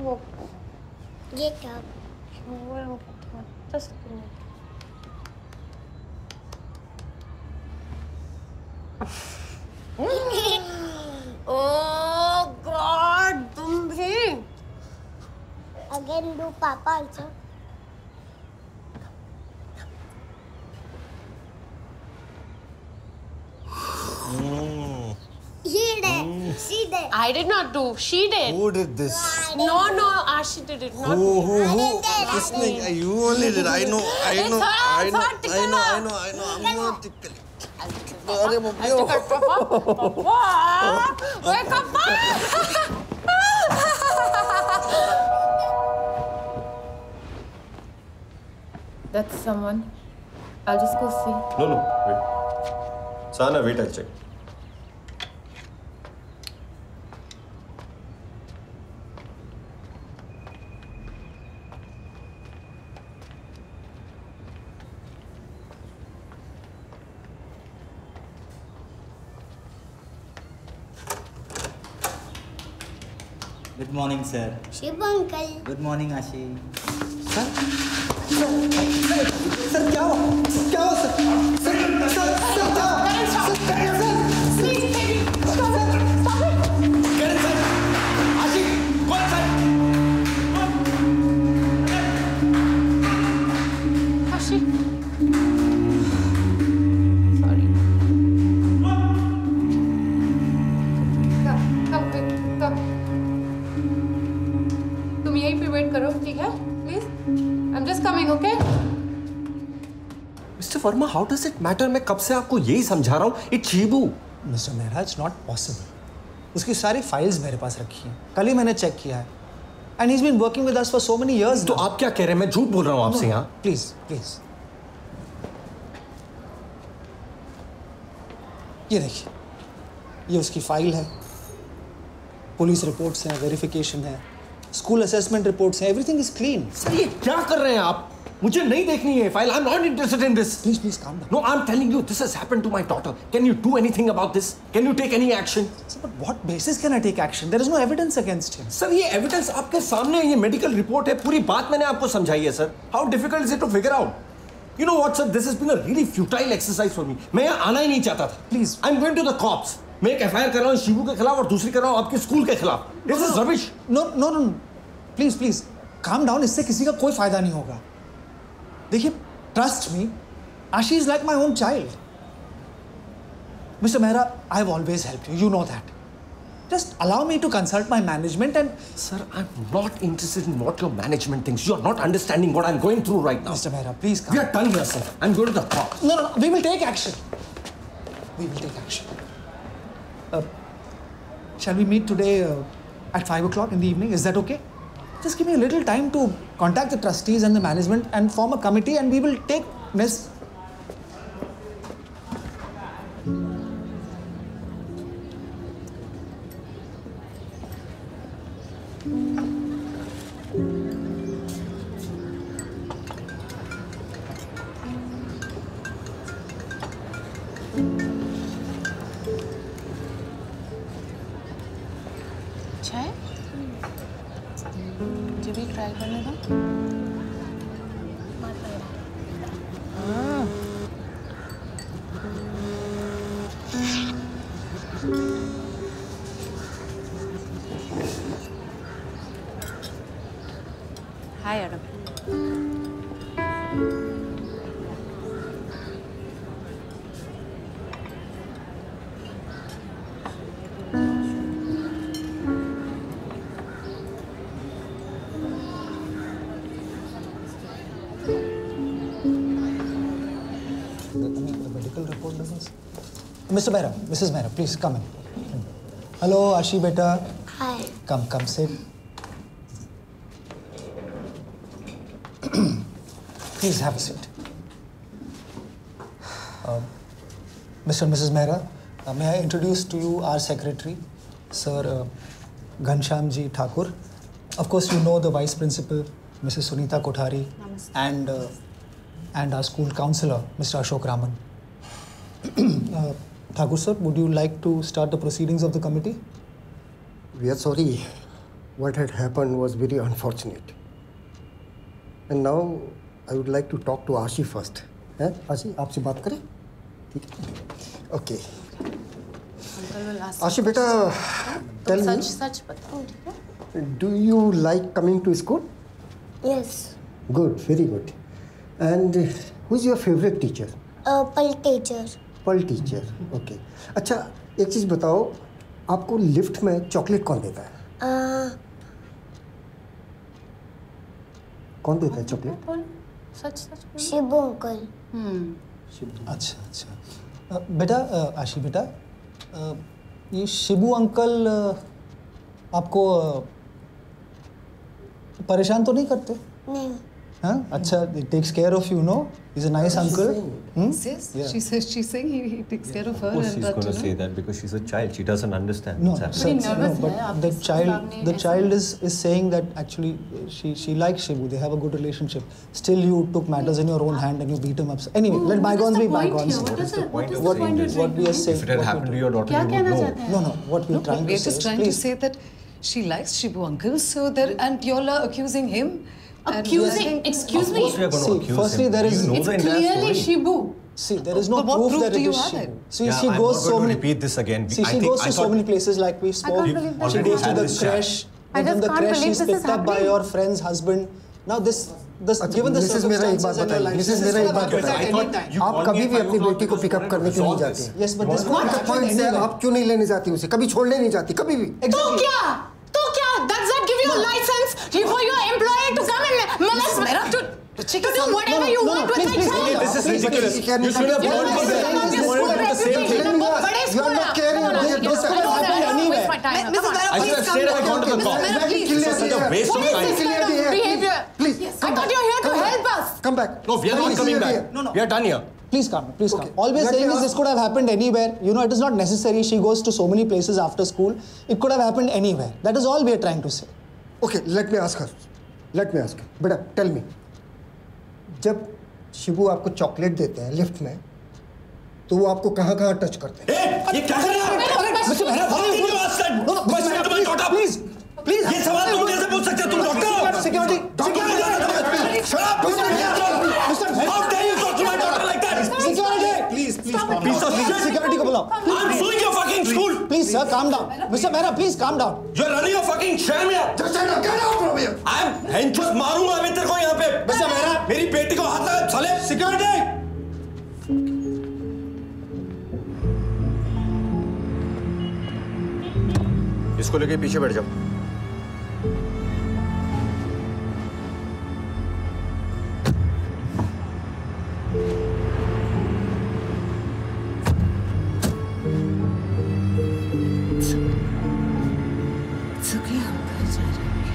ये क्या? Oh God, तुम भी? Again, do Papa also. He did. She did. I did not do. She did. Who did this? No, Ashi did it. Not me. Who? Kisne? You only did. I know. It's I'm not tickle. Papa. Wake up, That's someone. I'll just go see. No, wait. Sahana, wait, I'll check. Good morning, sir. Shiv uncle. Good morning, Ashi. Sir क्या हुआ? क्या हुआ sir? Sir क्या हुआ? तुम यहीं पे wait करो, ठीक है? Please, I'm just coming, okay? Mr. Verma, how does it matter? मैं कब से आपको यही समझा रहा हूँ. It's Shibu. Mr. Mehra, it's not possible. उसकी सारी फाइल्स मेरे पास रखी हैं. कल ही मैंने चेक किया है. And he's been working with us for so many years. तो आप क्या कह रहे हैं? मैं झूठ बोल रहा हूँ आपसे यहाँ. Please. ये देखिए. ये उसकी फाइल है. पुलिस रिपोर्ट्स हैं, वेरिफिकेशन है, स्कूल असेसमेंट रिपोर्ट्स हैं, एवरीथिंग इज क्लीन. सर ये क्या कर रहे हैं आप? मुझे नहीं देखनी है file. I am not interested in this. Please calm down. No, I am telling you this has happened to my daughter. Can you do anything about this? Can you take any action? But what basis can I take action? There is no evidence against him. Sir ये evidence आपके सामने है. ये medical report है. पूरी बात मैंने आपको समझाई है sir. How difficult is it to figure out? You know what, sir? This has been a really futile exercise for me. मैं यहाँ आना ही नहीं चाहता था. Please. I'm going to the cops. मैं एक FIR कर रहा हूँ शिबू के खिलाफ और दूसरी कर रहा हूँ आपके स्कूल के खिलाफ. This is rubbish. No. Please. Calm down. इससे किसी का कोई फायदा नहीं होगा. देखिए, trust me. Ashi is like my own child. Mr. Mehra, I have always helped you. You know that. Just allow me to consult my management and... Sir, I'm not interested in what your management thinks. You are not understanding what I'm going through right now. Mr. Mehra, please come. We are done here, sir. I'm going to the cops. No. We will take action. Shall we meet today at 5 o'clock in the evening? Is that okay? Just give me a little time to contact the trustees and the management and form a committee and we will take अच्छा है? मुझे भी try करने दो. Hi, Adam. Mr. Mehra, Mrs. Mehra, please come in. Hello, Ashi beta. Hi. Come, sit. Please have a seat. Mr. and Mrs. Mehra, may I introduce to you our secretary, Sir Ghanshyamji Thakur. Of course, you know the vice principal, Mrs. Sunita Kothari, and our school counselor, Mr. Ashok Raman. Thakur sir, would you like to start the proceedings of the committee? We are sorry. what had happened was very unfortunate. And now I would like to talk to Ashi first. हैं? आशी आपसे बात करें? ठीक है? Okay. Uncle will ask. आशी बेटा, tell me. सच बताओ, ठीक है? Do you like coming to school? Yes. Good, very good. And who's your favorite teacher? Pal teacher. Pal teacher. Okay. अच्छा, एक चीज बताओ, आपको लिफ्ट में चॉकलेट कौन देता है? कौन देता है चॉकलेट? सच शिबू अंकल। अच्छा। बेटा आशी बेटा, ये शिबू अंकल आपको परेशान तो नहीं करते? नहीं। हाँ? अच्छा, he takes care of you, no? He's a nice uncle. Yes, Yeah. she's saying he takes care of her. Of course, and she's that, going to you know. say that because she's a child. She doesn't understand No, what's happening. but the child is saying that actually she likes Shibu. They have a good relationship. Still, you took matters in your own hand and you beat him up. Anyway, let bygones be bygones. What is the point of saying this? What we are saying? If it had happened to your daughter, you would know. No, what we're trying to We're say just is, trying to please. say that she likes Shibu uncle, so that and you're accusing him. Accusing? Excuse me. Of course we are going to accuse firstly, him. there is. You know the entire Clearly story. Shibu. See, there is no But what proof proof that do it you is have Shibu. it? See, Yeah, she I'm goes not so going to many. repeat this again. See, she goes to so many places like we spoke. believe this. She goes to the Already had this chat. crash. I From just the can't crash, believe she's this is picked up by happening. your friend's husband. Now this given the Mrs मेरा एक बात circumstances and your बताइए, life. Mrs मेरा एक बात बताइए, आप कभी भी अपनी बेटी को पिकअप करने क्यों नहीं जाते? Yes, but this What the point है, आप क्यों नहीं लेने जाती उसे? कभी छोड़ने नहीं जाती, कभी भी? तो क्या? Does that give you a license for your employer to come and molest to do whatever you want with my child? This is ridiculous. You should have gone to there. You wanted to do the same thing. You are not caring about your daughter. I should have stayed and gone to the call. This is such a waste of time. Behavior. Please, I thought you're here to help us. come back. No, we are not coming back. No. We are done here. Please come. Please come. All we're Let saying me is this ask- could have happened anywhere. You know, it is not necessary. She goes to so many places after school. It could have happened anywhere. That is all we are trying to say. Okay, let me ask her. बेटा, tell me. जब शिबू आपको chocolate देते हैं lift में, तो वो आपको कहाँ-कहाँ टच करते हैं? ये क्या कर रहे हो? Please. ये सवाल तुम कैसे पूछ सकते हो? तुम doctor? Security. Shut up! How dare you talk to my daughter like that? Security. Please. Piece of shit. Security को बुलाओ. I'm suing your fucking school. Please, sir, calm down. Mr. Mehra, please calm down. You're running a fucking sham here. Just get out from here. I'm henchus मारूंगा अभी तेरे को यहाँ पे. Mr. Mehra. मेरी बेटी को हाथ लगा साले. Security. इसको लेके पीछे बैठ जाओ. It's okay, uncle. It's all right.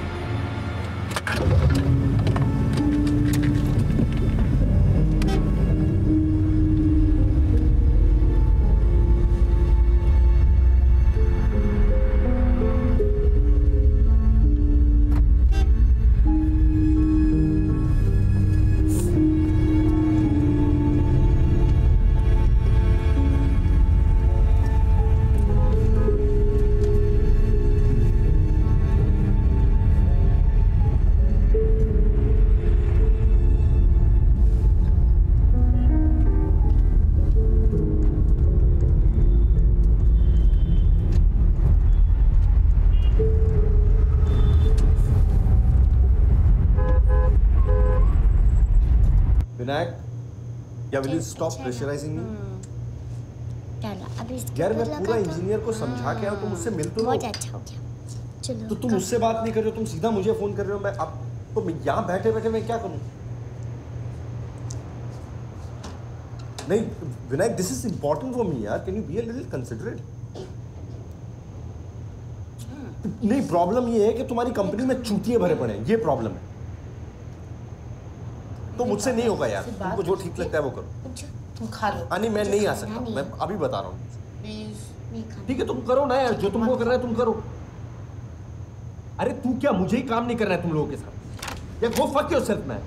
Vinayak, yeah, will you stop pressurizing me? चलो अभी यार मैं पूरा इंजीनियर को समझा के आया हूँ, तुम मुझसे मिल तो लो. बहुत अच्छा हो गया। चलो तो तुम मुझसे बात नहीं कर रहे हो, तुम सीधा मुझे फोन कर रहे हो. मैं अब तो मैं यहाँ बैठे बैठे मैं क्या करूँ? नहीं Vinayak, this is important for me यार. Can you be a little considerate? नहीं, प्रॉब्लम ये है कि तुम्हारी कंपनी में चूतिए भरे पड़े हैं. ये प्रॉब्लम है. तो मुझसे नहीं होगा यार. तुमको जो ठीक लगता है वो करो. तुम खा लो. नहीं, मैं नहीं आ सकता. मैं अभी बता रहा हूँ. ठीक है, तुम करो ना यार, जो तुमको कर रहा है तुम करो. अरे तू क्या मुझे ही काम नहीं करना है तुम लोगों के साथ? या go fuck yourself man.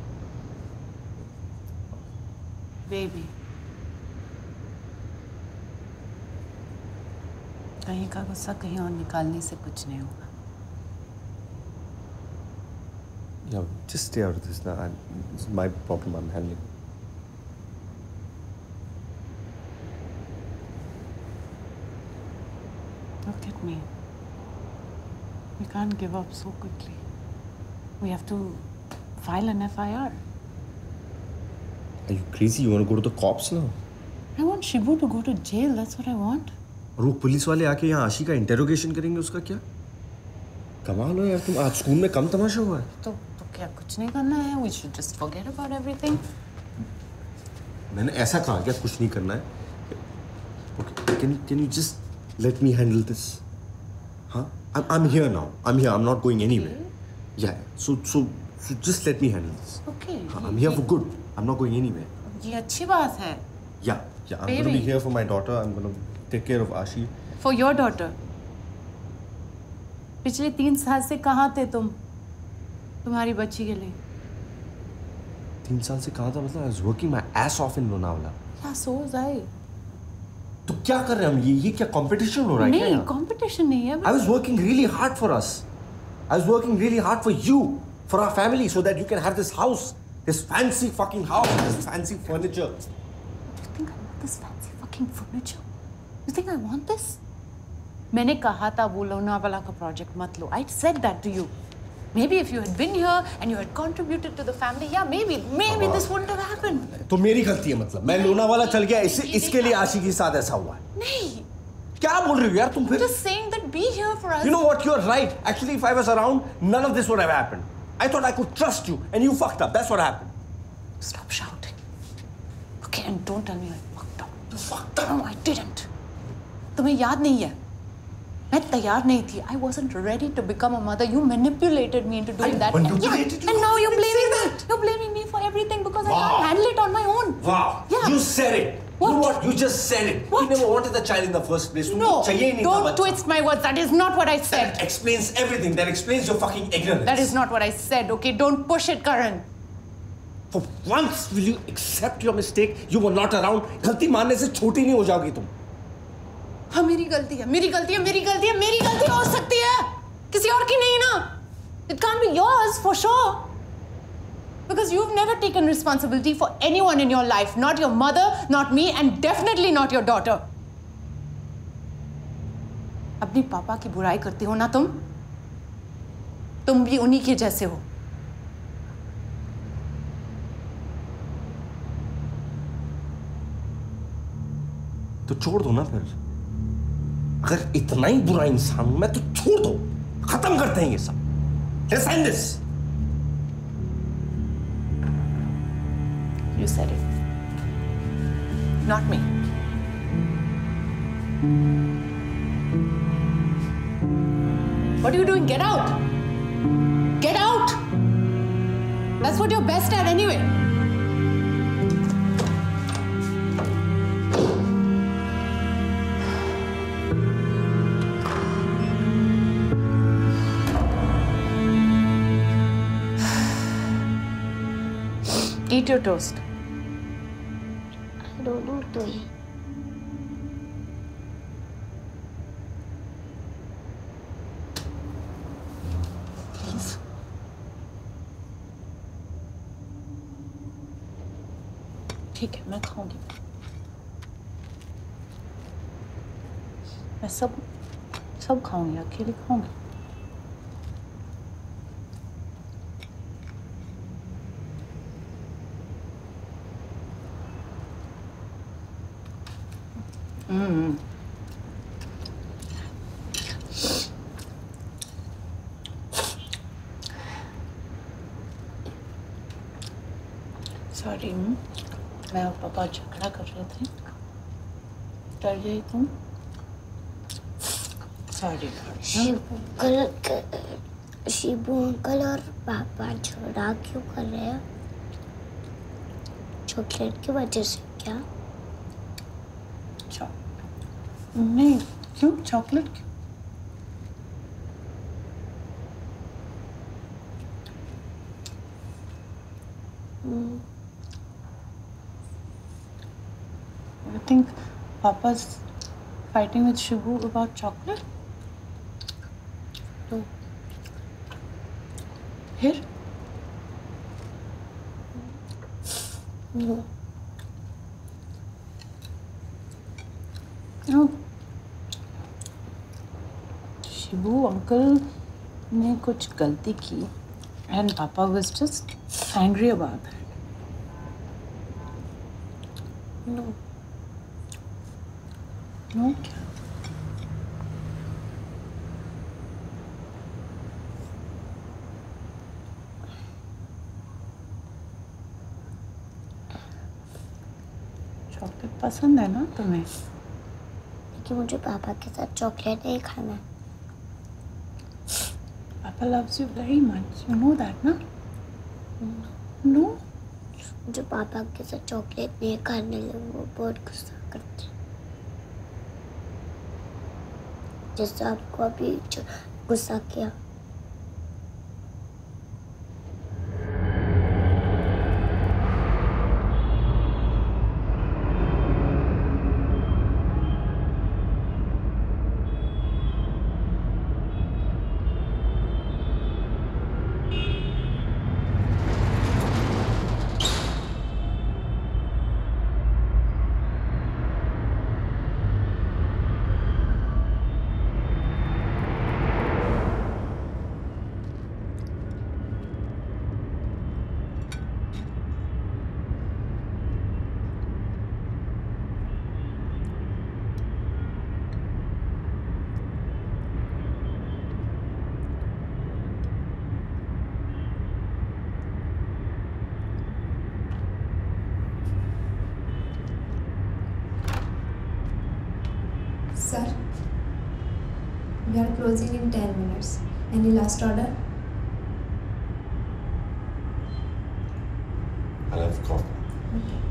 Baby, कहीं का गुस्सा कहीं और निकालने से कुछ नहीं होगा. Yeah, just stay out of this now. It's my problem. I'm handling. Look at me. We can't give up so quickly. We have to file an FIR. Are you crazy? You want to go to the cops now? I want Shibu to go to jail. That's what I want. और वो police वाले आके यहाँ आशी का interrogation करेंगे उसका क्या? कमाल हो यार तुम आज स्कूल में कम तमाशा हुआ है। तो क्या कुछ नहीं करना है? We should just forget about everything. मैंने ऐसा कहा क्या कुछ नहीं करना है? Okay, can you just let me handle this? Huh? I'm here now. I'm here. I'm not going anywhere. Yeah. So just let me handle this. Okay. I'm here for good. I'm not going anywhere. ये अच्छी बात है. Yeah. I'm going to be here for my daughter. I'm going to take care of Ashi. For your daughter. पिछले 3 साल से कहाँ थे तुम? तुम्हारी बच्ची के लिए. 3 साल से कहाँ था मतलब? I was working my ass off in Lonavala. Yeah, so was I. तो क्या कर रहे हैं हम ये क्या कंपटीशन हो रहा है क्या? नहीं, कंपटीशन नहीं है. I was working really hard for us. I was working really hard for you, for our family, so that you can have this house, this fancy fucking house, this fancy furniture. You think I want this fancy fucking furniture? You think I want this? मैंने कहा था वो लोनावाला का project मत लो. I said that to you. Maybe if you had been here and you had contributed to the family, yeah, maybe this wouldn't have happened. तो मेरी गलती है मतलब मैं लोनावाला चल गया इसके लिए आशी के साथ ऐसा हुआ है. नहीं. क्या बोल रही हो यार तुम फिर? Just saying that be here for us. You know what? You're right. Actually, if I was around, none of this would have happened. I thought I could trust you, and you fucked up. That's what happened. Stop shouting. Okay, and don't tell me I fucked up. You fucked up. No, I didn't. तुम्हें याद नहीं है? मैं तैयार नहीं थी. I wasn't ready to become a mother. You manipulated me into doing that. Manipulated you? And now you're blaming me. You're blaming me for everything because I can't handle it on my own. Wow. Yeah. You said it. What? You know what? You just said it. What? You never wanted the child in the first place. No. Don't Don't twist my words. That is not what I said. That explains everything. That explains your fucking ignorance. That is not what I said. Okay, don't push it, Karan. For once, will you accept your mistake? You were not around. गलती मानने से छोटी नहीं हो जाओगी तुम. हाँ मेरी गलती है हो सकती है किसी और की नहीं ना. It can't be yours for sure because you've never taken responsibility for anyone in your life, not your mother, not me, and definitely not your daughter. अपनी पापा की बुराई करती हो ना तुम भी उन्हीं के जैसे हो. तो छोड़ दो ना फिर. अगर इतना ही बुरा इंसान हूं मैं तो छोड़ दो. खत्म करते हैं ये सब. Let's end this. You said it. Not me. What are you doing? Get out! Get out! That's what you're best at anyway. Eat your toast. I don't want to eat. Please. ठीक है मैं खाऊंगी. मैं सब खाऊंगी. अकेले खाऊंगी. Sorry मैं और पापा झगड़ा कर रहे थे. डर गई तुम? सॉरी. शिबू अंकल और पापा झगड़ा क्यों कर रहे हैं? चॉकलेट की वजह से क्या? नहीं क्यों? चॉकलेट क्यों? You think Papa's fighting with Shibu about chocolate? No. फिर? No. No. शिबू अंकल ने कुछ गलती की and Papa was just angry about that. No. No? Chocolate पसंद है ना तुम्हें? लेकिन मुझे पापा के साथ चॉकलेट नहीं खाना है। Papa loves you very much. You know that, ना? No? मुझे पापा के साथ चॉकलेट नहीं खाने लगे, वो बहुत गुस्सा करते हैं। जैसे आपको अभी गुस्सा किया। Sir, we are closing in 10 minutes. Any last order? I'll have coffee. Okay.